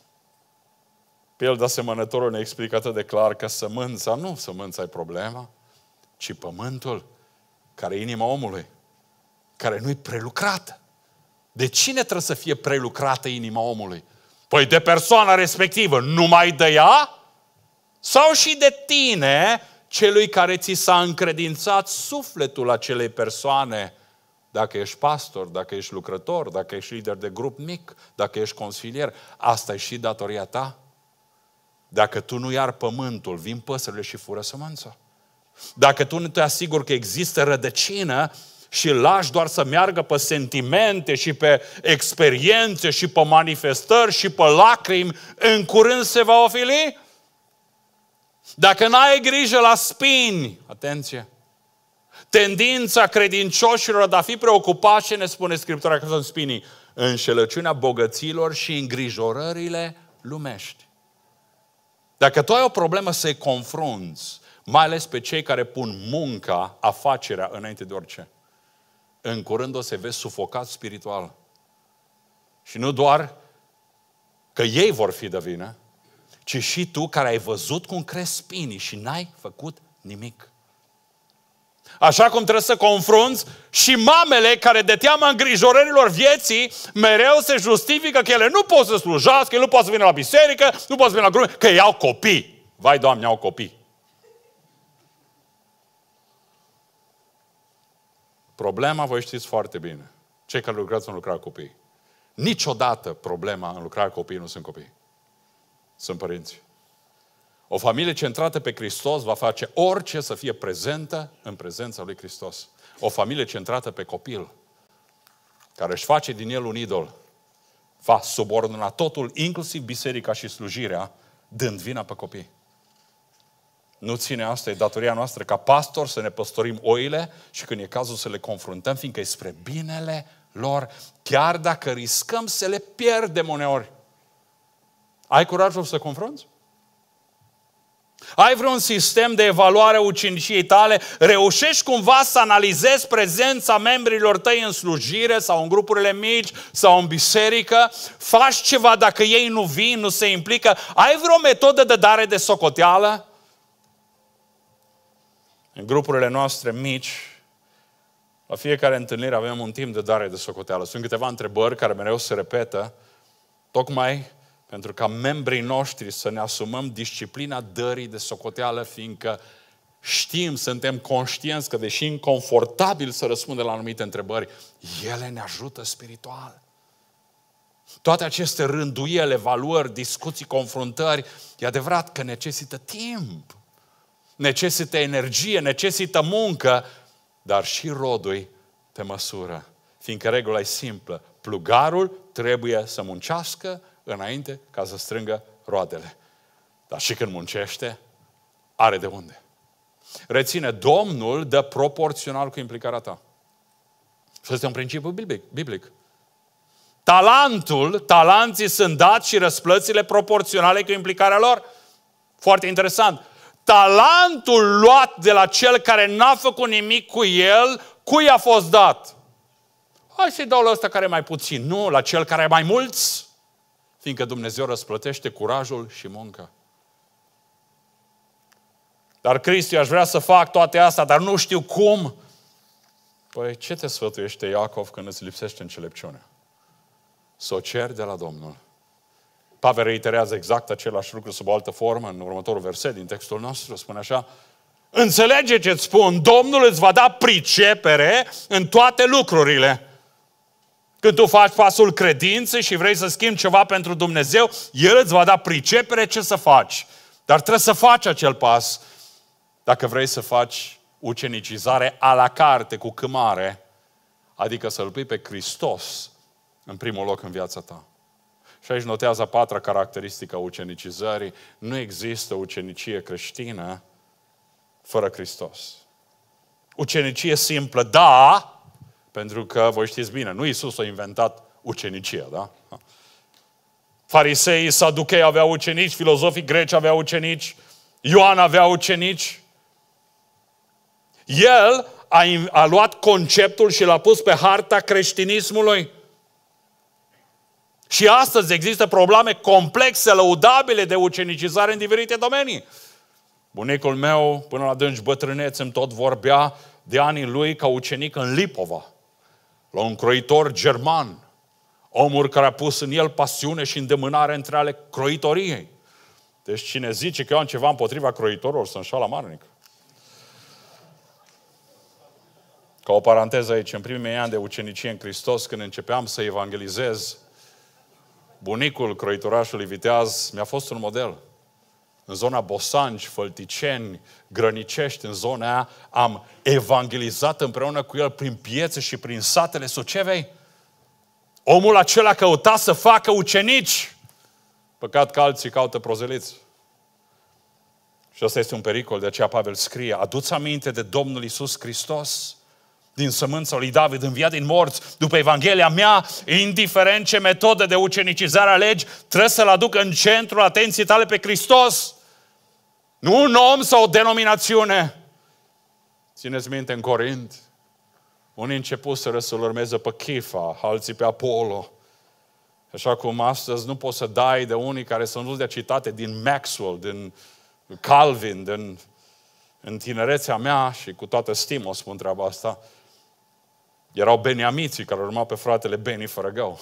Pilda semănătorul ne explică atât de clar că sămânța, nu sămânța e problema, ci pământul, care e inima omului, care nu e prelucrată. De cine trebuie să fie prelucrată inima omului? Păi de persoana respectivă, numai de ea? Sau și de tine, celui care ți s-a încredințat sufletul acelei persoane, dacă ești pastor, dacă ești lucrător, dacă ești lider de grup mic, dacă ești consilier, asta e și datoria ta. Dacă tu nu iar pământul, vin păsările și fură sămânța. Dacă tu nu te asiguri că există rădăcină și îl lași doar să meargă pe sentimente și pe experiențe și pe manifestări și pe lacrimi, în curând se va ofili. Dacă n-ai grijă la spini, atenție, tendința credincioșilor de a fi preocupați, ce ne spune Scriptura că sunt spinii? Înșelăciunea bogăților și îngrijorările lumești. Dacă tu ai o problemă să-i confrunți, mai ales pe cei care pun munca, afacerea înainte de orice, în curând o să vezi sufocat spiritual. Și nu doar că ei vor fi de vină, ci și tu care ai văzut cum cresc spinii și n-ai făcut nimic. Așa cum trebuie să confrunți și mamele care de teama îngrijorărilor vieții mereu se justifică că ele nu pot să slujească, nu pot să vină la biserică, nu pot să vină la grup, că ei au copii. Vai, Doamne, au copii. Problema, voi știți foarte bine, cei care lucrați în lucrarea copiii. Niciodată problema în lucrarea copiii nu sunt copii. Sunt părinți. O familie centrată pe Hristos va face orice să fie prezentă în prezența lui Hristos. O familie centrată pe copil, care își face din el un idol, va subordona totul, inclusiv biserica și slujirea, dând vina pe copii. Nu ține asta, e datoria noastră ca pastor să ne păstorim oile și când e cazul să le confruntăm, fiindcă e spre binele lor, chiar dacă riscăm să le pierdem uneori. Ai curajul să confrunți? Ai vreun sistem de evaluare a uceniciei tale? Reușești cumva să analizezi prezența membrilor tăi în slujire sau în grupurile mici sau în biserică? Faci ceva dacă ei nu vin, nu se implică? Ai vreo metodă de dare de socoteală? În grupurile noastre mici, la fiecare întâlnire avem un timp de dare de socoteală. Sunt câteva întrebări care mereu se repetă, tocmai pentru ca membrii noștri să ne asumăm disciplina dării de socoteală, fiindcă știm, suntem conștienți că deși inconfortabil să răspundem la anumite întrebări, ele ne ajută spiritual. Toate aceste rânduieli, evaluări, discuții, confruntări, e adevărat că necesită timp, necesită energie, necesită muncă, dar și rodul pe măsură. Fiindcă regula e simplă, plugarul trebuie să muncească înainte ca să strângă roadele. Dar și când muncește, are de unde. Reține, Domnul dă proporțional cu implicarea ta. Și ăsta e un principiu biblic. biblic. Talentul, talenții sunt dați și răsplățile proporționale cu implicarea lor. Foarte interesant. Talentul luat de la cel care n-a făcut nimic cu el, cui a fost dat? Hai să-i dau la ăsta care e mai puțin. Nu, la cel care e mai mulți. Fiindcă Dumnezeu răsplătește curajul și munca. Dar Cristi, aș vrea să fac toate astea, dar nu știu cum. Păi ce te sfătuiește Iacov când îți lipsește înțelepciunea? Să o ceri de la Domnul. Pavel reiterează exact același lucru sub o altă formă în următorul verset din textul nostru. Spune așa: înțelege ce-ți spun, Domnul îți va da pricepere în toate lucrurile. Când tu faci pasul credinței și vrei să schimbi ceva pentru Dumnezeu, El îți va da pricepere ce să faci. Dar trebuie să faci acel pas dacă vrei să faci ucenicizare a la carte, cu chemare, adică să-L pui pe Hristos în primul loc în viața ta. Și aici notează a patra caracteristică a ucenicizării. Nu există ucenicie creștină fără Hristos. Ucenicie simplă, da, pentru că, voi știți bine, nu Iisus a inventat ucenicia, da? Fariseii, saduchei aveau ucenici, filozofii greci aveau ucenici, Ioan avea ucenici. El a, a luat conceptul și l-a pus pe harta creștinismului. Și astăzi există probleme complexe, lăudabile de ucenicizare în diferite domenii. Bunicul meu, până la dânci bătrânețe, îmi tot vorbea de anii lui ca ucenic în Lipova, la un croitor german, omul care a pus în el pasiune și îndemânare între ale croitoriei. Deci cine zice că eu am ceva împotriva croitorilor, să înșală amarnic. Ca o paranteză aici, în primii ani de ucenicie în Hristos, când începeam să evangelizez, bunicul croitorașului Viteaz mi-a fost un model. În zona Bosanci, Fălticeni, Grănicești, în zona aia, am evangelizat împreună cu el prin piețe și prin satele Sucevei. Omul acela căuta să facă ucenici. Păcat că alții caută prozeliți. Și ăsta este un pericol, de aceea Pavel scrie: adu-ți aminte de Domnul Iisus Hristos, din sămânța lui David, înviat din morți, după Evanghelia mea, indiferent ce metodă de ucenicizare alegi, trebuie să-L aduc în centrul atenției tale pe Hristos. Nu un om sau o denominațiune. Țineți minte, în Corint, unii începuseră să-L urmeze pe Chifa, alții pe Apollo. Așa cum astăzi nu poți să dai de unii care să nu dea citate din Maxwell, din Calvin, din... În tinerețea mea, și cu toată stima o spun treaba asta, erau beniamiții care urmau pe fratele Benny Fărăgău.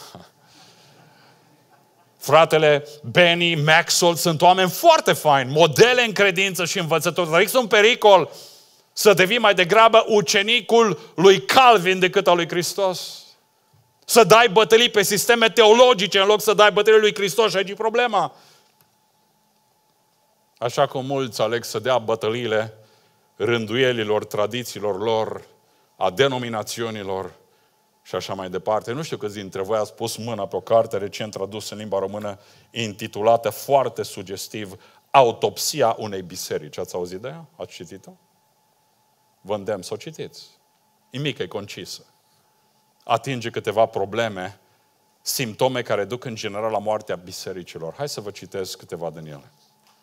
Fratele Benny, Maxwell sunt oameni foarte faini, modele în credință și învățători. Dar există un pericol să devii mai degrabă ucenicul lui Calvin decât al lui Hristos. Să dai bătălii pe sisteme teologice în loc să dai bătălii lui Hristos, și aici e problema. Așa cum mulți aleg să dea bătăliile rânduielilor, tradițiilor lor, a denominațiunilor și așa mai departe. Nu știu câți dintre voi ați pus mâna pe o carte recent tradusă în limba română, intitulată foarte sugestiv Autopsia unei biserici. Ați auzit de ea? Ați citit-o? Vă îndemn să o citiți. E mică, e concisă. Atinge câteva probleme, simptome care duc în general la moartea bisericilor. Hai să vă citesc câteva din ele.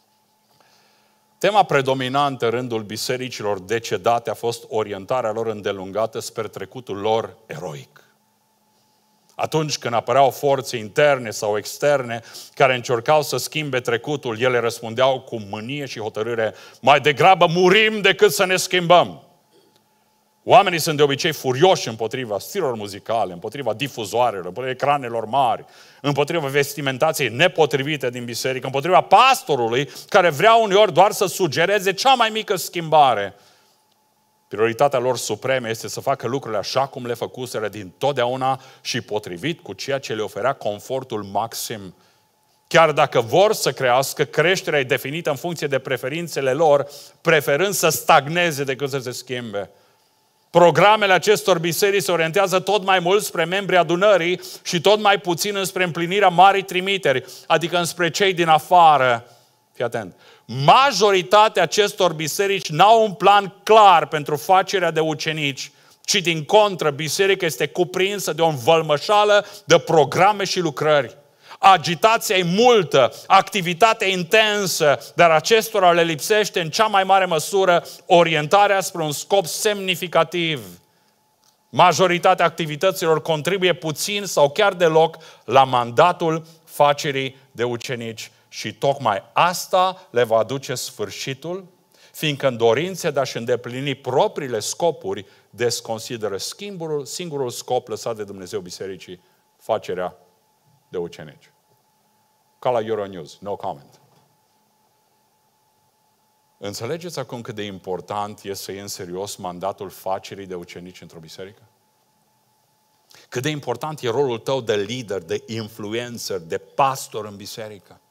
Tema predominantă în rândul bisericilor decedate a fost orientarea lor îndelungată spre trecutul lor eroic. Atunci când apăreau forțe interne sau externe care încercau să schimbe trecutul, ele răspundeau cu mânie și hotărâre: mai degrabă murim decât să ne schimbăm. Oamenii sunt de obicei furioși împotriva stilurilor muzicale, împotriva difuzoarelor, împotriva ecranelor mari, împotriva vestimentației nepotrivite din biserică, împotriva pastorului care vrea uneori doar să sugereze cea mai mică schimbare. Prioritatea lor supremă este să facă lucrurile așa cum le făcuseră din totdeauna și potrivit cu ceea ce le oferea confortul maxim. Chiar dacă vor să crească, creșterea e definită în funcție de preferințele lor, preferând să stagneze decât să se schimbe. Programele acestor biserici se orientează tot mai mult spre membrii adunării și tot mai puțin înspre împlinirea marii trimiteri, adică înspre cei din afară. Fii atent. majoritatea acestor biserici n-au un plan clar pentru facerea de ucenici, ci din contră, biserica este cuprinsă de o învălmășală de programe și lucrări. Agitația e multă, activitatea intensă, dar acestora le lipsește în cea mai mare măsură orientarea spre un scop semnificativ. Majoritatea activităților contribuie puțin sau chiar deloc la mandatul facerii de ucenici. Și tocmai asta le va aduce sfârșitul, fiindcă în dorința de a-și îndeplini propriile scopuri, desconsideră singurul, singurul scop lăsat de Dumnezeu bisericii, facerea de ucenici. Ca la Euronews, no comment. Înțelegeți acum cât de important este să iei în serios mandatul facerii de ucenici într-o biserică? Cât de important e rolul tău de lider, de influencer, de pastor în biserică?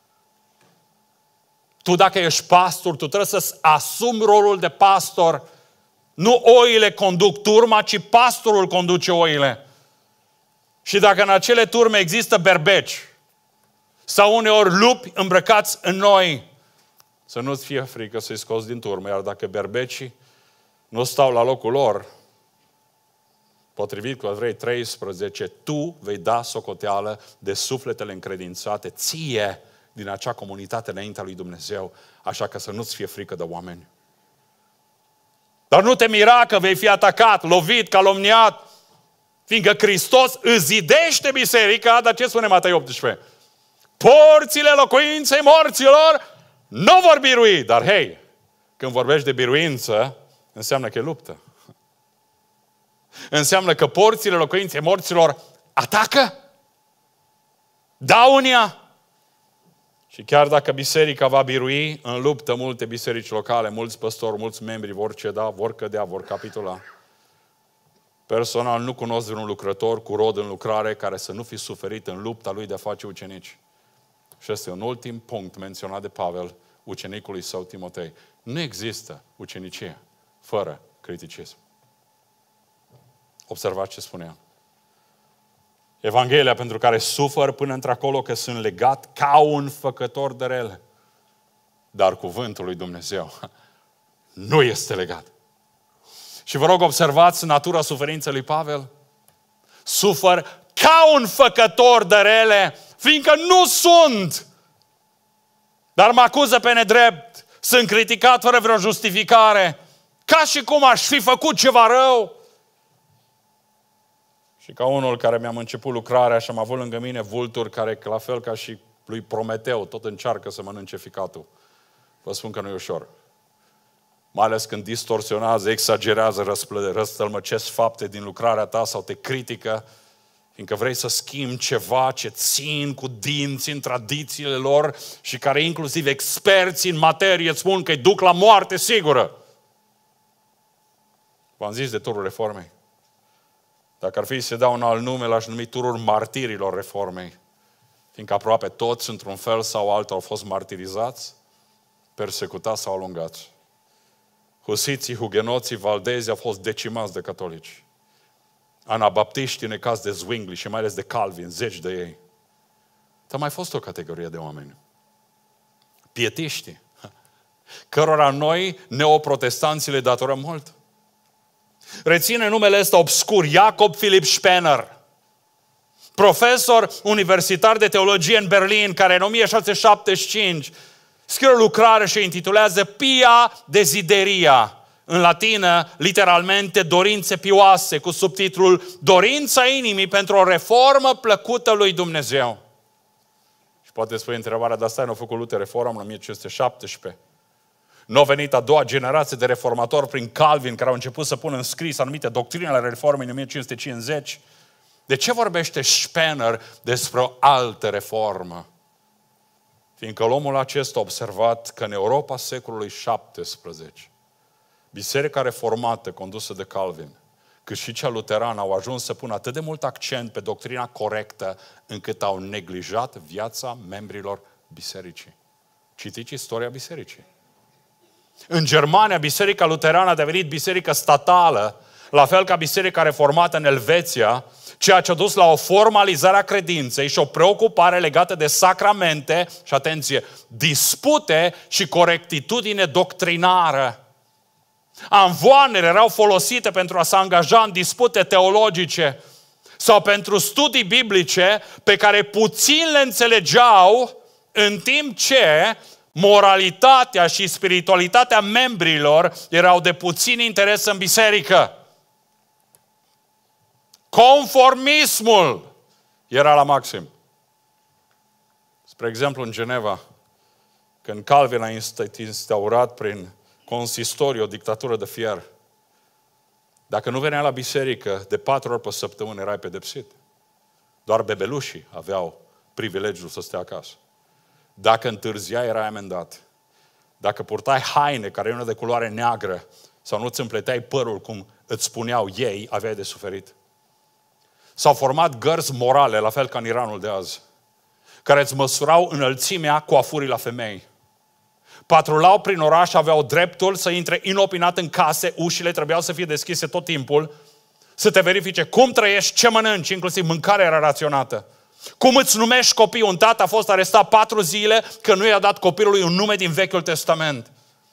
Tu dacă ești pastor, tu trebuie să-ți asumi rolul de pastor. Nu oile conduc turma, ci pastorul conduce oile. Și dacă în acele turme există berbeci sau uneori lupi îmbrăcați în noi, să nu-ți fie frică să-i scoți din turmă, iar dacă berbecii nu stau la locul lor, potrivit cu Evrei treisprezece, tu vei da socoteală de sufletele încredințate ție din acea comunitate înaintea lui Dumnezeu, așa că să nu-ți fie frică de oameni. Dar nu te mira că vei fi atacat, lovit, calomniat, fiindcă Hristos îți zidește biserica, dar ce spune Matei optsprezece? Porțile locuinței morților nu vor birui, dar hei, când vorbești de biruință, înseamnă că e luptă. Înseamnă că porțile locuinței morților atacă, dau în ea. Și chiar dacă biserica va birui în luptă, multe biserici locale, mulți păstori, mulți membri vor ceda, vor cădea, vor capitula. Personal nu cunosc vreun lucrător cu rod în lucrare care să nu fi suferit în lupta lui de a face ucenici. Și este un ultim punct menționat de Pavel, ucenicului său Timotei. Nu există ucenicie fără criticism. Observați ce spunea. Evanghelia pentru care sufăr până într-acolo că sunt legat ca un făcător de rele. Dar cuvântul lui Dumnezeu nu este legat. Și vă rog, observați natura suferinței lui Pavel. Sufăr ca un făcător de rele, fiindcă nu sunt. Dar mă acuză pe nedrept. Sunt criticat fără vreo justificare. Ca și cum aș fi făcut ceva rău. Și ca unul care mi-am început lucrarea și am avut lângă mine vulturi care, la fel ca și lui Prometeu, tot încearcă să mănânce ficatul. Vă spun că nu e ușor. Mai ales când distorsionează, exagerează, răstălmăcesc fapte din lucrarea ta sau te critică, fiindcă vrei să schimbi ceva ce țin cu dinți în tradițiile lor și care inclusiv experții în materie îți spun că îi duc la moarte sigură. V-am zis de turul reformei. Dacă ar fi să dau un alt nume, l-aș numi turul martirilor reformei. Fiindcă aproape toți, într-un fel sau altul, au fost martirizați, persecutați sau alungați. Husiții, hugenoții, valdezii au fost decimați de catolici. Anabaptiștii, în caz de Zwingli și mai ales de Calvin, zeci de ei. Dar a mai fost o categorie de oameni. Pietiștii, cărora noi, neoprotestanții, le datorăm mult. Reține numele ăsta obscur, Jacob Philipp Spener, profesor universitar de teologie în Berlin, care în o mie șase sute șaptezeci și cinci scrie o lucrare și o intitulează Pia Desideria, în latină, literalmente, dorințe pioase, cu subtitlul Dorința inimii pentru o reformă plăcută lui Dumnezeu. Și poate spui întrebarea, dar stai, n-au făcut Luther reformă în o mie cinci sute șaptesprezece. Nu a venit a doua generație de reformatori prin Calvin, care au început să pună în scris anumite doctrine ale reformei în o mie cinci sute cincizeci. De ce vorbește Spener despre o altă reformă? Fiindcă omul acesta a observat că în Europa secolului șaptesprezece, biserica reformată condusă de Calvin, cât și cea luterană, au ajuns să pună atât de mult accent pe doctrina corectă, încât au neglijat viața membrilor bisericii. Citiți istoria bisericii. În Germania, biserica luterană a devenit biserică statală, la fel ca biserica reformată în Elveția, ceea ce a dus la o formalizare a credinței și o preocupare legată de sacramente și, atenție, dispute și corectitudine doctrinară. Amvoanele erau folosite pentru a se angaja în dispute teologice sau pentru studii biblice pe care puțin le înțelegeau, în timp ce moralitatea și spiritualitatea membrilor erau de puțin interes în biserică. Conformismul era la maxim. Spre exemplu, în Geneva, când Calvin a instaurat prin consistoriu o dictatură de fier, dacă nu venea la biserică de patru ori pe săptămână, erai pedepsit. Doar bebelușii aveau privilegiul să stea acasă. Dacă întârzia, erai amendat. Dacă purtai haine care erau de culoare neagră sau nu îți împleteai părul cum îți spuneau ei, aveai de suferit. S-au format gărzi morale, la fel ca în Iranul de azi, care îți măsurau înălțimea coafurii la femei. Patrulau prin oraș, aveau dreptul să intre inopinat în case, ușile trebuiau să fie deschise tot timpul, să te verifice cum trăiești, ce mănânci, inclusiv mâncarea era raționată. Cum îți numești copiii? Un tată a fost arestat patru zile că nu i-a dat copilului un nume din Vechiul Testament.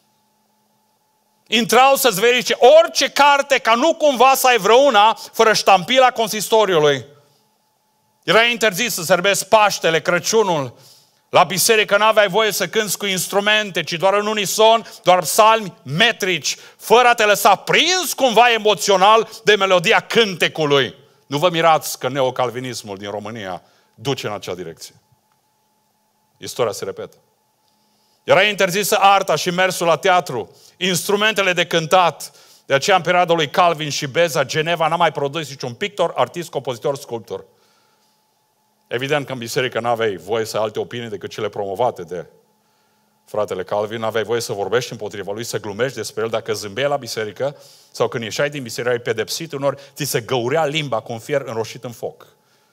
Intrau să-ți verifice orice carte, ca nu cumva să ai vreuna fără ștampila consistoriului. Era interzis să servezi Paștele, Crăciunul. La biserică n-aveai voie să cânți cu instrumente, ci doar în unison, doar psalmi metrici, fără a te lăsa prins cumva emoțional de melodia cântecului. Nu vă mirați că neocalvinismul din România duce în acea direcție. Istoria se repetă. Era interzisă arta și mersul la teatru, instrumentele de cântat. De aceea, în perioada lui Calvin și Beza, Geneva n-a mai produs niciun pictor, artist, compozitor, sculptor. Evident că în biserică n-aveai voie să ai alte opinii decât cele promovate de fratele Calvin, n-aveai voie să vorbești împotriva lui, să glumești despre el, dacă zâmbeai la biserică sau când ieșai din biserică, ai pedepsit, unor ți se găurea limba cu un fier înroșit în foc.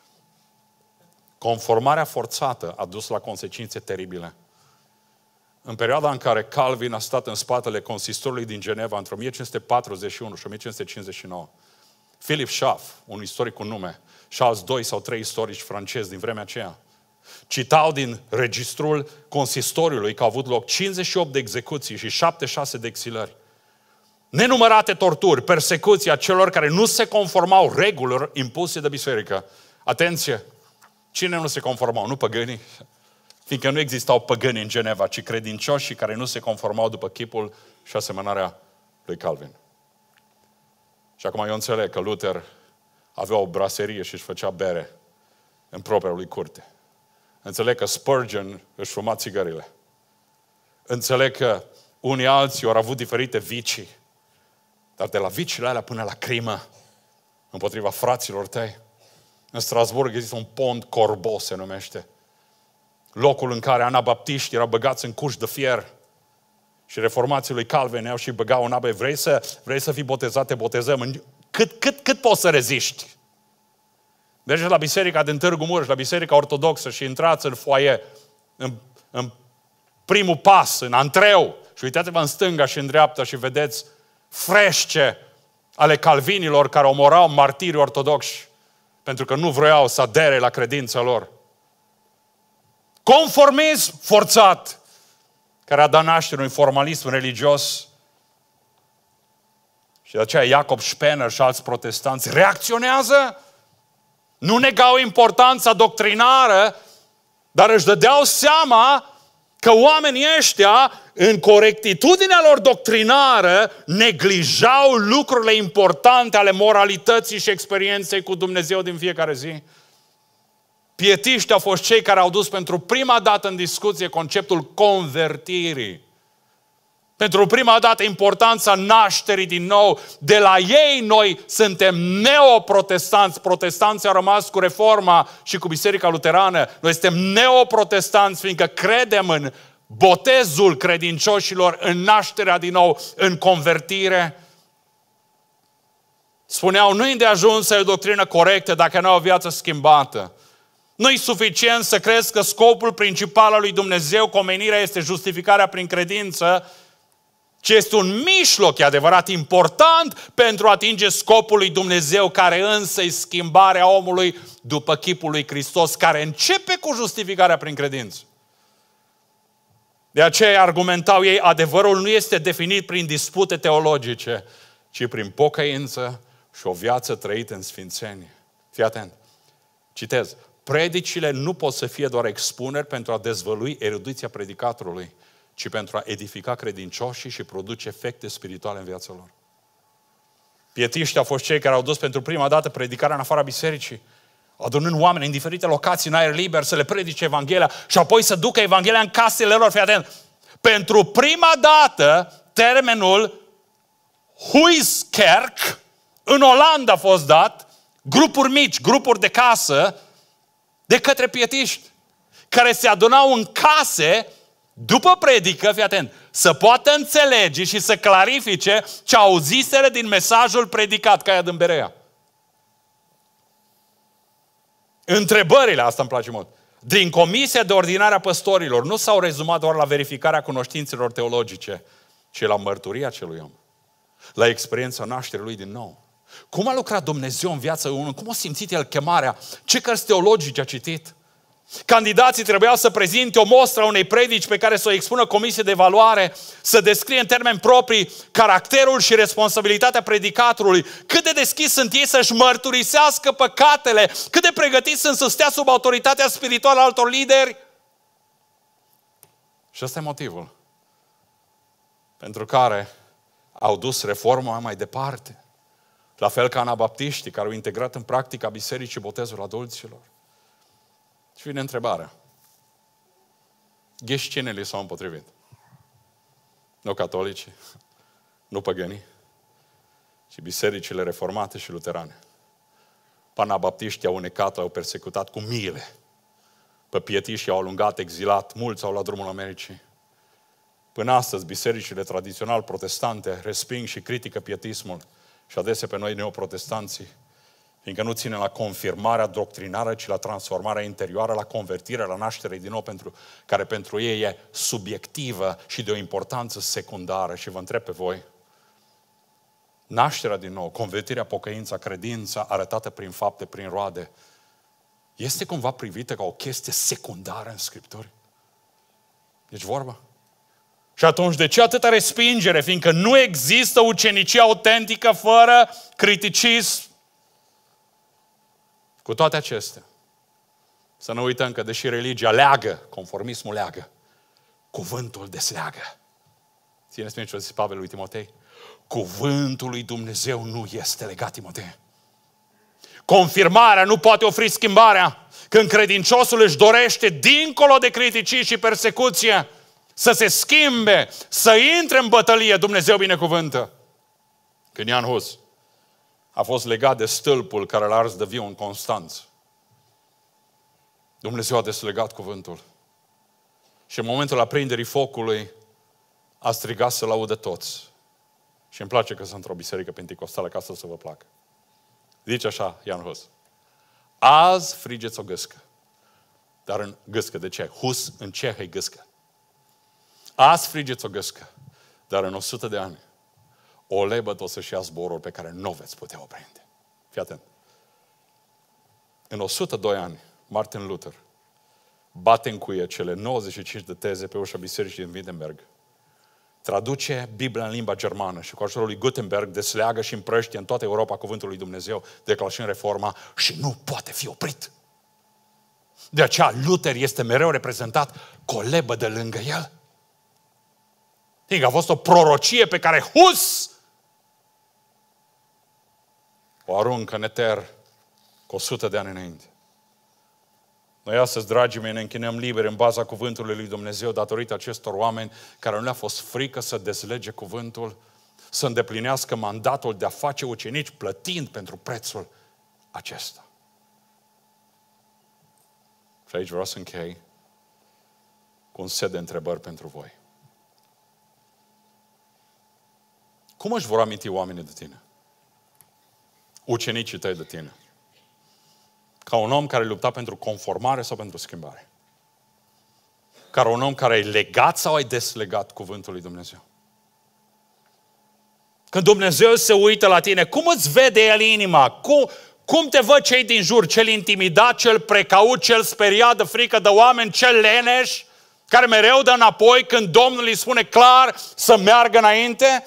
Conformarea forțată a dus la consecințe teribile. În perioada în care Calvin a stat în spatele consistoriului din Geneva între o mie cinci sute patruzeci și unu și o mie cinci sute cincizeci și nouă, Philip Schaff, un istoric cu nume, și alți doi sau trei istorici francezi din vremea aceea, citau din registrul consistoriului că au avut loc cincizeci și opt de execuții și șaptezeci și șase de exilări. Nenumărate torturi, persecuția celor care nu se conformau regulilor impuse de biserică. Atenție! Cine nu se conformau? Nu păgânii? Fiindcă nu existau păgâni în Geneva, ci credincioși care nu se conformau după chipul și asemănarea lui Calvin. Și acum eu înțeleg că Luther avea o braserie și își făcea bere în propria lui curte. Înțeleg că Spurgeon își fuma țigările. Înțeleg că unii alții au avut diferite vicii. Dar de la viciile alea până la crimă împotriva fraților tăi. În Strasburg există un pont Corbeau, se numește. Locul în care anabaptiști erau băgați în cuși de fier. Și reformații lui Calvin au și băgau în apă. Vrei să, vrei să fii botezat, te botezăm. Cât, cât, cât poți să reziști? Mergeți la biserica din Târgu Mureș, la biserica ortodoxă și intrați în foaie, în, în primul pas, în antreu. Și uitați-vă în stânga și în dreapta și vedeți frește ale calvinilor care omorau martirii ortodoxi pentru că nu vreau să adere la credința lor. Conformism forțat care a dat naștere unui formalism religios. Și de aceea Jacob Spener și alți protestanți reacționează, nu negau importanța doctrinară, dar își dădeau seama că oamenii ăștia, în corectitudinea lor doctrinară, neglijau lucrurile importante ale moralității și experienței cu Dumnezeu din fiecare zi. Pietiștii au fost cei care au dus pentru prima dată în discuție conceptul convertirii. Pentru prima dată importanța nașterii din nou. De la ei noi suntem neoprotestanți. Protestanții au rămas cu Reforma și cu Biserica Luterană. Noi suntem neoprotestanți fiindcă credem în botezul credincioșilor, în nașterea din nou, în convertire. Spuneau, nu-i de ajuns să ai o doctrină corectă dacă nu ai o viață schimbată. Nu-i suficient să crezi că scopul principal al lui Dumnezeu, cu omenirea, este justificarea prin credință, ci este un mijloc, e adevărat, important pentru a atinge scopul lui Dumnezeu, care însă e schimbarea omului după chipul lui Hristos, care începe cu justificarea prin credință. De aceea argumentau ei, adevărul nu este definit prin dispute teologice, ci prin pocăință și o viață trăită în sfințenie. Fii atent. Citez. Predicile nu pot să fie doar expuneri pentru a dezvălui erudiția predicatorului, ci pentru a edifica credincioșii și produce efecte spirituale în viața lor. Pietiștii au fost cei care au dus pentru prima dată predicarea în afara bisericii, adunând oameni în diferite locații, în aer liber, să le predice Evanghelia și apoi să ducă Evanghelia în casele lor. Fii atent. Pentru prima dată, termenul huiskerk în Olanda a fost dat, grupuri mici, grupuri de casă, de către pietiști, care se adunau în case după predică, fii atent, să poată înțelege și să clarifice ce auziseră din mesajul predicat, ca aia din Berea. Întrebările, asta îmi place mult, din Comisia de Ordinare a Păstorilor nu s-au rezumat doar la verificarea cunoștințelor teologice, ci la mărturia acelui om, la experiența nașterii lui din nou. Cum a lucrat Dumnezeu în viața unui? Cum a simțit el chemarea? Ce cărți teologice a citit? Candidații trebuiau să prezinte o mostră a unei predici pe care să o expună comisie de evaluare, să descrie în termeni proprii caracterul și responsabilitatea predicatorului, cât de deschis sunt ei să-și mărturisească păcatele, cât de pregătiți sunt să stea sub autoritatea spirituală a altor lideri. Și ăsta e motivul pentru care au dus reforma mai departe. La fel ca anabaptiștii care au integrat în practica bisericii botezul adulților. Și vine întrebarea. Gheșcinele s-au împotrivit. Nu catolici, nu păgânii, ci bisericile reformate și luterane. Anabaptiștii au unecat, au persecutat cu miile. Pe pietiști au alungat, exilat, mulți au luat drumul Americii. Până astăzi, bisericile tradițional protestante resping și critică pietismul și adesea pe noi neoprotestanții, fiindcă nu ține la confirmarea doctrinară, ci la transformarea interioară, la convertirea, la naștere din nou, pentru, care pentru ei e subiectivă și de o importanță secundară. Și vă întreb pe voi, nașterea din nou, convertirea, pocăința, credința arătată prin fapte, prin roade, este cumva privită ca o chestie secundară în Scripturi? Deci vorba? Și atunci, de ce atâta respingere? Fiindcă nu există ucenicie autentică fără criticism. Cu toate acestea, să nu uităm că deși religia leagă, conformismul leagă, cuvântul desleagă. Țineți minte ce a zis Pavel lui Timotei? Cuvântul lui Dumnezeu nu este legat, Timotei. Confirmarea nu poate ofri schimbarea. Când credinciosul își dorește, dincolo de criticii și persecuție, să se schimbe, să intre în bătălie, Dumnezeu binecuvântă. Când Jan Hus a fost legat de stâlpul care l-a ars de viu în Constanț, Dumnezeu a deslegat cuvântul. Și în momentul aprinderii focului a strigat să laudă toți. Și îmi place că sunt într-o biserică penticostală, ca să vă placă. Zice așa Jan Hus: azi frigeți o gâscă. Dar în gâscă de ce? Hus în cehă e gâscă. Azi frigeți o gâscă, dar în o sută de ani o lebăd o să-și ia zborul pe care nu o veți putea oprinde. Fii atent. În o sută doi ani, Martin Luther bate în cuie cele nouăzeci și cinci de teze pe ușa bisericii din Wittenberg, traduce Biblia în limba germană și cu ajutorul lui Gutenberg desleagă și împrăștie în toată Europa cuvântul lui Dumnezeu, declanșând reforma, și nu poate fi oprit. De aceea Luther este mereu reprezentat cu o lebădă lângă el. A fost o prorocie pe care Hus o aruncă în eter cu o sută de ani înainte. Noi astăzi, dragii mei, ne închinăm liberi în baza cuvântului lui Dumnezeu datorită acestor oameni care nu le-a fost frică să dezlege cuvântul, să îndeplinească mandatul de a face ucenici plătind pentru prețul acesta. Și aici vreau să închei cu un set de întrebări pentru voi. Cum își vor aminti oamenii de tine? Ucenicii tăi de tine? Ca un om care lupta pentru conformare sau pentru schimbare? Ca un om care ai legat sau ai deslegat cuvântul lui Dumnezeu? Când Dumnezeu se uită la tine, cum îți vede El inima? Cum, cum te văd cei din jur? Cel intimidat, cel precaut, cel speriat de frică de oameni, cel leneș, care mereu dă înapoi când Domnul îi spune clar să meargă înainte?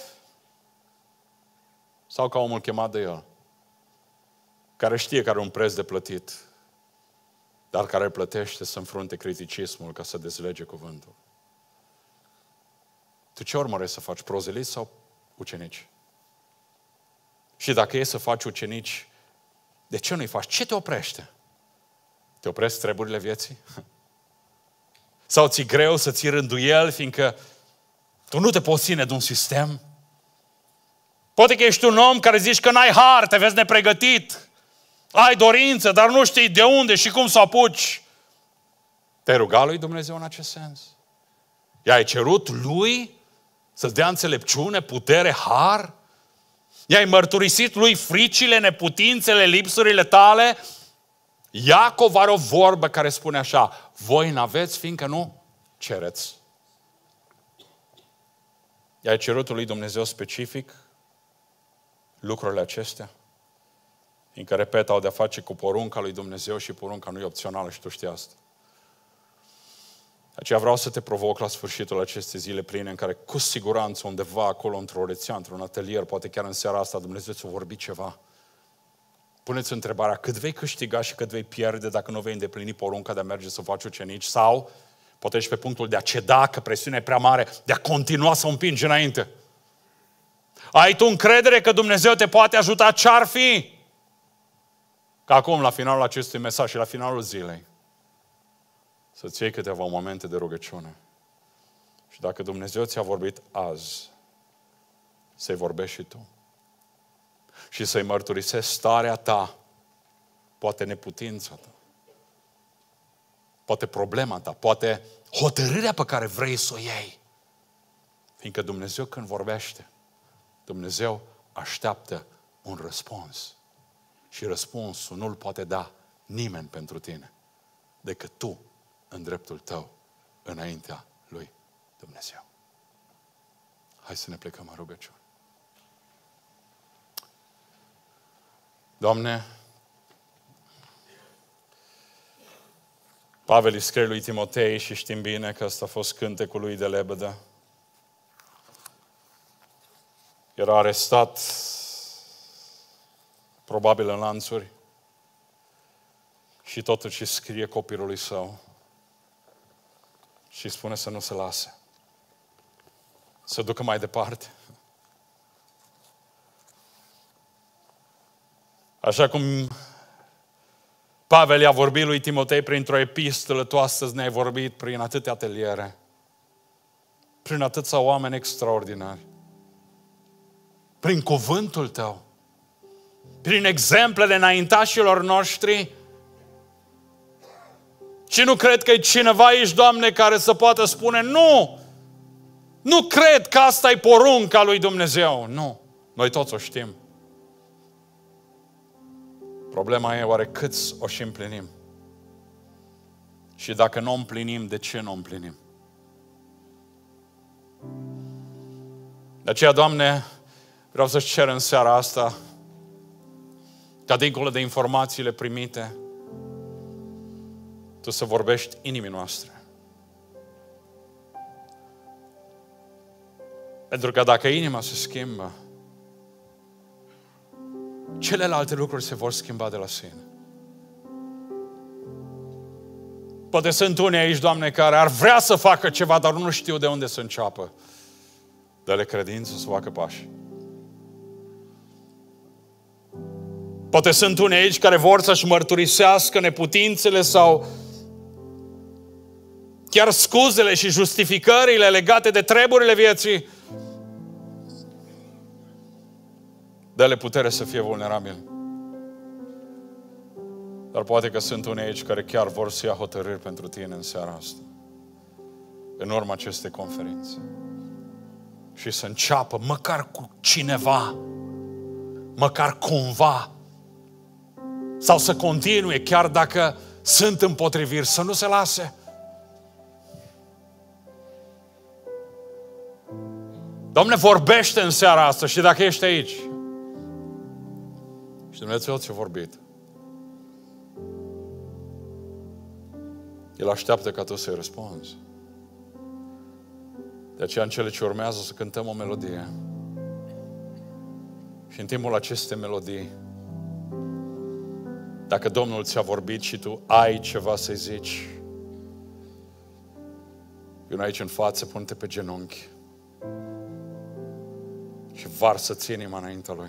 Sau ca omul chemat de El, care știe că are un preț de plătit, dar care îl plătește să înfrunte criticismul ca să dezlege cuvântul? Tu ce urmărești să faci, prozeliți sau ucenici? Și dacă e să faci ucenici, de ce nu-i faci? Ce te oprește? Te opresc treburile vieții? Sau ți-e greu să ții rânduieli, fiindcă tu nu te poți ține de un sistem? Poate că ești un om care zici că n-ai har, te vezi nepregătit, ai dorință, dar nu știi de unde și cum să apuci. Te-ai rugat lui Dumnezeu în acest sens? I-ai cerut lui să-ți dea înțelepciune, putere, har? I-ai mărturisit lui fricile, neputințele, lipsurile tale? Iacov are o vorbă care spune așa: voi n-aveți fiindcă nu cereți. I-ai cerut lui Dumnezeu specific lucrurile acestea? Fiindcă, repet, au de-a face cu porunca lui Dumnezeu și porunca nu e opțională și tu știi asta. Aceea vreau să te provoc la sfârșitul acestei zile pline în care cu siguranță undeva acolo, într-o rețea, într-un atelier, poate chiar în seara asta, Dumnezeu ți-a vorbit ceva. Puneți întrebarea: cât vei câștiga și cât vei pierde dacă nu vei îndeplini porunca de a merge să faci ucenici? Sau poate ești pe punctul de a ceda, că presiunea e prea mare, de a continua să o împingi înainte. Ai tu încredere că Dumnezeu te poate ajuta? Ce-ar fi? Că acum, la finalul acestui mesaj și la finalul zilei, să-ți iei câteva momente de rugăciune. Și dacă Dumnezeu ți-a vorbit azi, să-i vorbești și tu. Și să-i mărturisești starea ta, poate neputința ta, poate problema ta, poate hotărârea pe care vrei să o iei. Fiindcă Dumnezeu, când vorbește, Dumnezeu așteaptă un răspuns. Și răspunsul nu-l poate da nimeni pentru tine, decât tu, în dreptul tău, înaintea lui Dumnezeu. Hai să ne plecăm în rugăciune. Doamne, Pavel îi scrie lui Timotei și știm bine că ăsta a fost cântecul lui de lebădă. Era arestat, probabil în lanțuri, și totuși îi scrie copilului său și spune să nu se lase, să ducă mai departe. Așa cum Pavel i-a vorbit lui Timotei printr-o epistolă, tu astăzi ne-ai vorbit prin atâtea ateliere, prin atâția oameni extraordinari, prin cuvântul tău, prin exemplele înaintașilor noștri. Și nu cred că e cineva aici, Doamne, care să poată spune: nu, nu cred că asta e porunca lui Dumnezeu. Nu, noi toți o știm. Problema e oare câți o și împlinim? Și dacă nu o împlinim, de ce nu o împlinim? De aceea, Doamne, vreau să-ți cer în seara asta ca dincolo de informațiile primite, Tu să vorbești inimii noastre. Pentru că dacă inima se schimbă, celelalte lucruri se vor schimba de la sine. Poate sunt unii aici, Doamne, care ar vrea să facă ceva, dar nu știu de unde să înceapă. Dă-le credință să facă pași. Poate sunt unii aici care vor să-și mărturisească neputințele sau chiar scuzele și justificările legate de treburile vieții. Dă-le putere să fie vulnerabili. Dar poate că sunt unii aici care chiar vor să ia hotărâri pentru tine în seara asta, în urma acestei conferințe. Și să înceapă măcar cu cineva, măcar cumva, sau să continue chiar dacă sunt împotriviri, să nu se lase. Doamne, vorbește în seara asta și dacă ești aici. Și Dumnezeu ți-a vorbit. El așteaptă ca tu să-i răspunzi. De aceea în cele ce urmează să cântăm o melodie. Și în timpul acestei melodii, dacă Domnul ți-a vorbit și tu ai ceva să-i zici, vino aici în față, pune-te pe genunchi și varsă-ți inima înaintea Lui.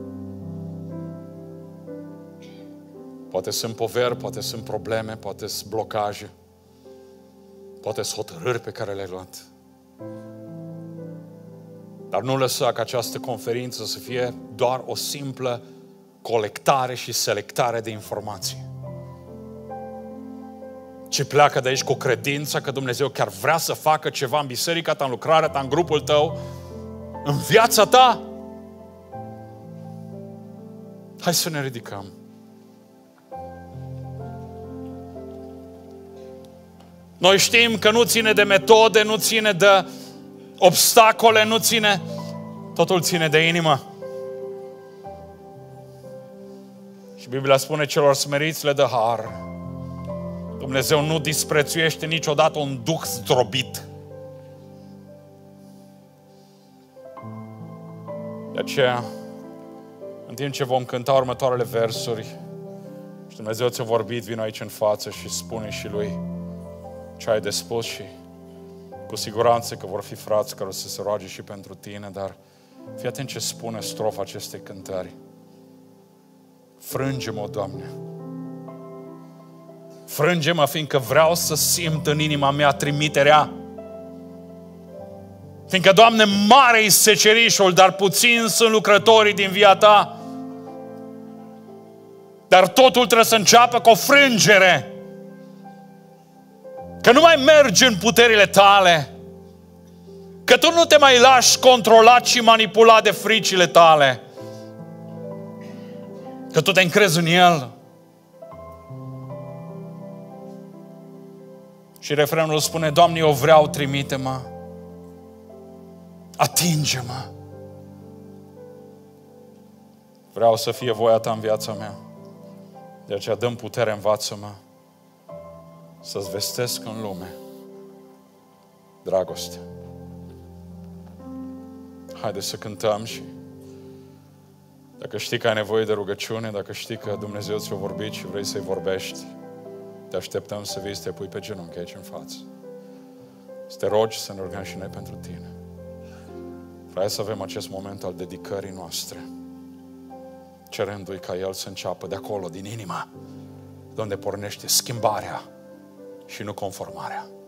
Poate sunt poveri, poate sunt probleme, poate sunt blocaje, poate sunt hotărâri pe care le-ai luat. Dar nu lăsa ca această conferință să fie doar o simplă colectare și selectare de informații. Ci pleacă de aici cu credința că Dumnezeu chiar vrea să facă ceva în biserica ta, în lucrarea ta, în grupul tău, în viața ta. Hai să ne ridicăm. Noi știm că nu ține de metode, nu ține de obstacole, nu ține, totul ține de inimă. Și Biblia spune celor smeriți le dă har. Dumnezeu nu disprețuiește niciodată un duh zdrobit. De aceea, în timp ce vom cânta următoarele versuri și Dumnezeu ți-a vorbit, vino aici în față și spune și Lui ce ai de spus și cu siguranță că vor fi frați care o să se roage și pentru tine, dar fii atent ce spune strofa acestei cântări. Frânge-mă, Doamne. Frânge-mă, fiindcă vreau să simt în inima mea trimiterea. Fiindcă, Doamne, mare-i secerișul, dar puțin sunt lucrătorii din via Ta. Dar totul trebuie să înceapă cu o frângere. Că nu mai mergi în puterile Tale. Că Tu nu te mai lași controlat și manipulat de fricile Tale. Că Tu te încrezi în El. Și refrenul spune, Doamne, eu vreau, trimite-mă. Atinge-mă. Vreau să fie voia Ta în viața mea. De aceea dă-mi putere, învață-mă să-ți vestesc în lume dragoste. Haideți să cântăm și dacă știi că ai nevoie de rugăciune, dacă știi că Dumnezeu ți-a vorbit și vrei să-i vorbești, te așteptăm să vii să te pui pe genunchi aici în față. Să te rogi să ne rugăm și noi pentru tine. Vreau să avem acest moment al dedicării noastre, cerându-i ca El să înceapă de acolo, din inima, de unde pornește schimbarea și nu conformarea.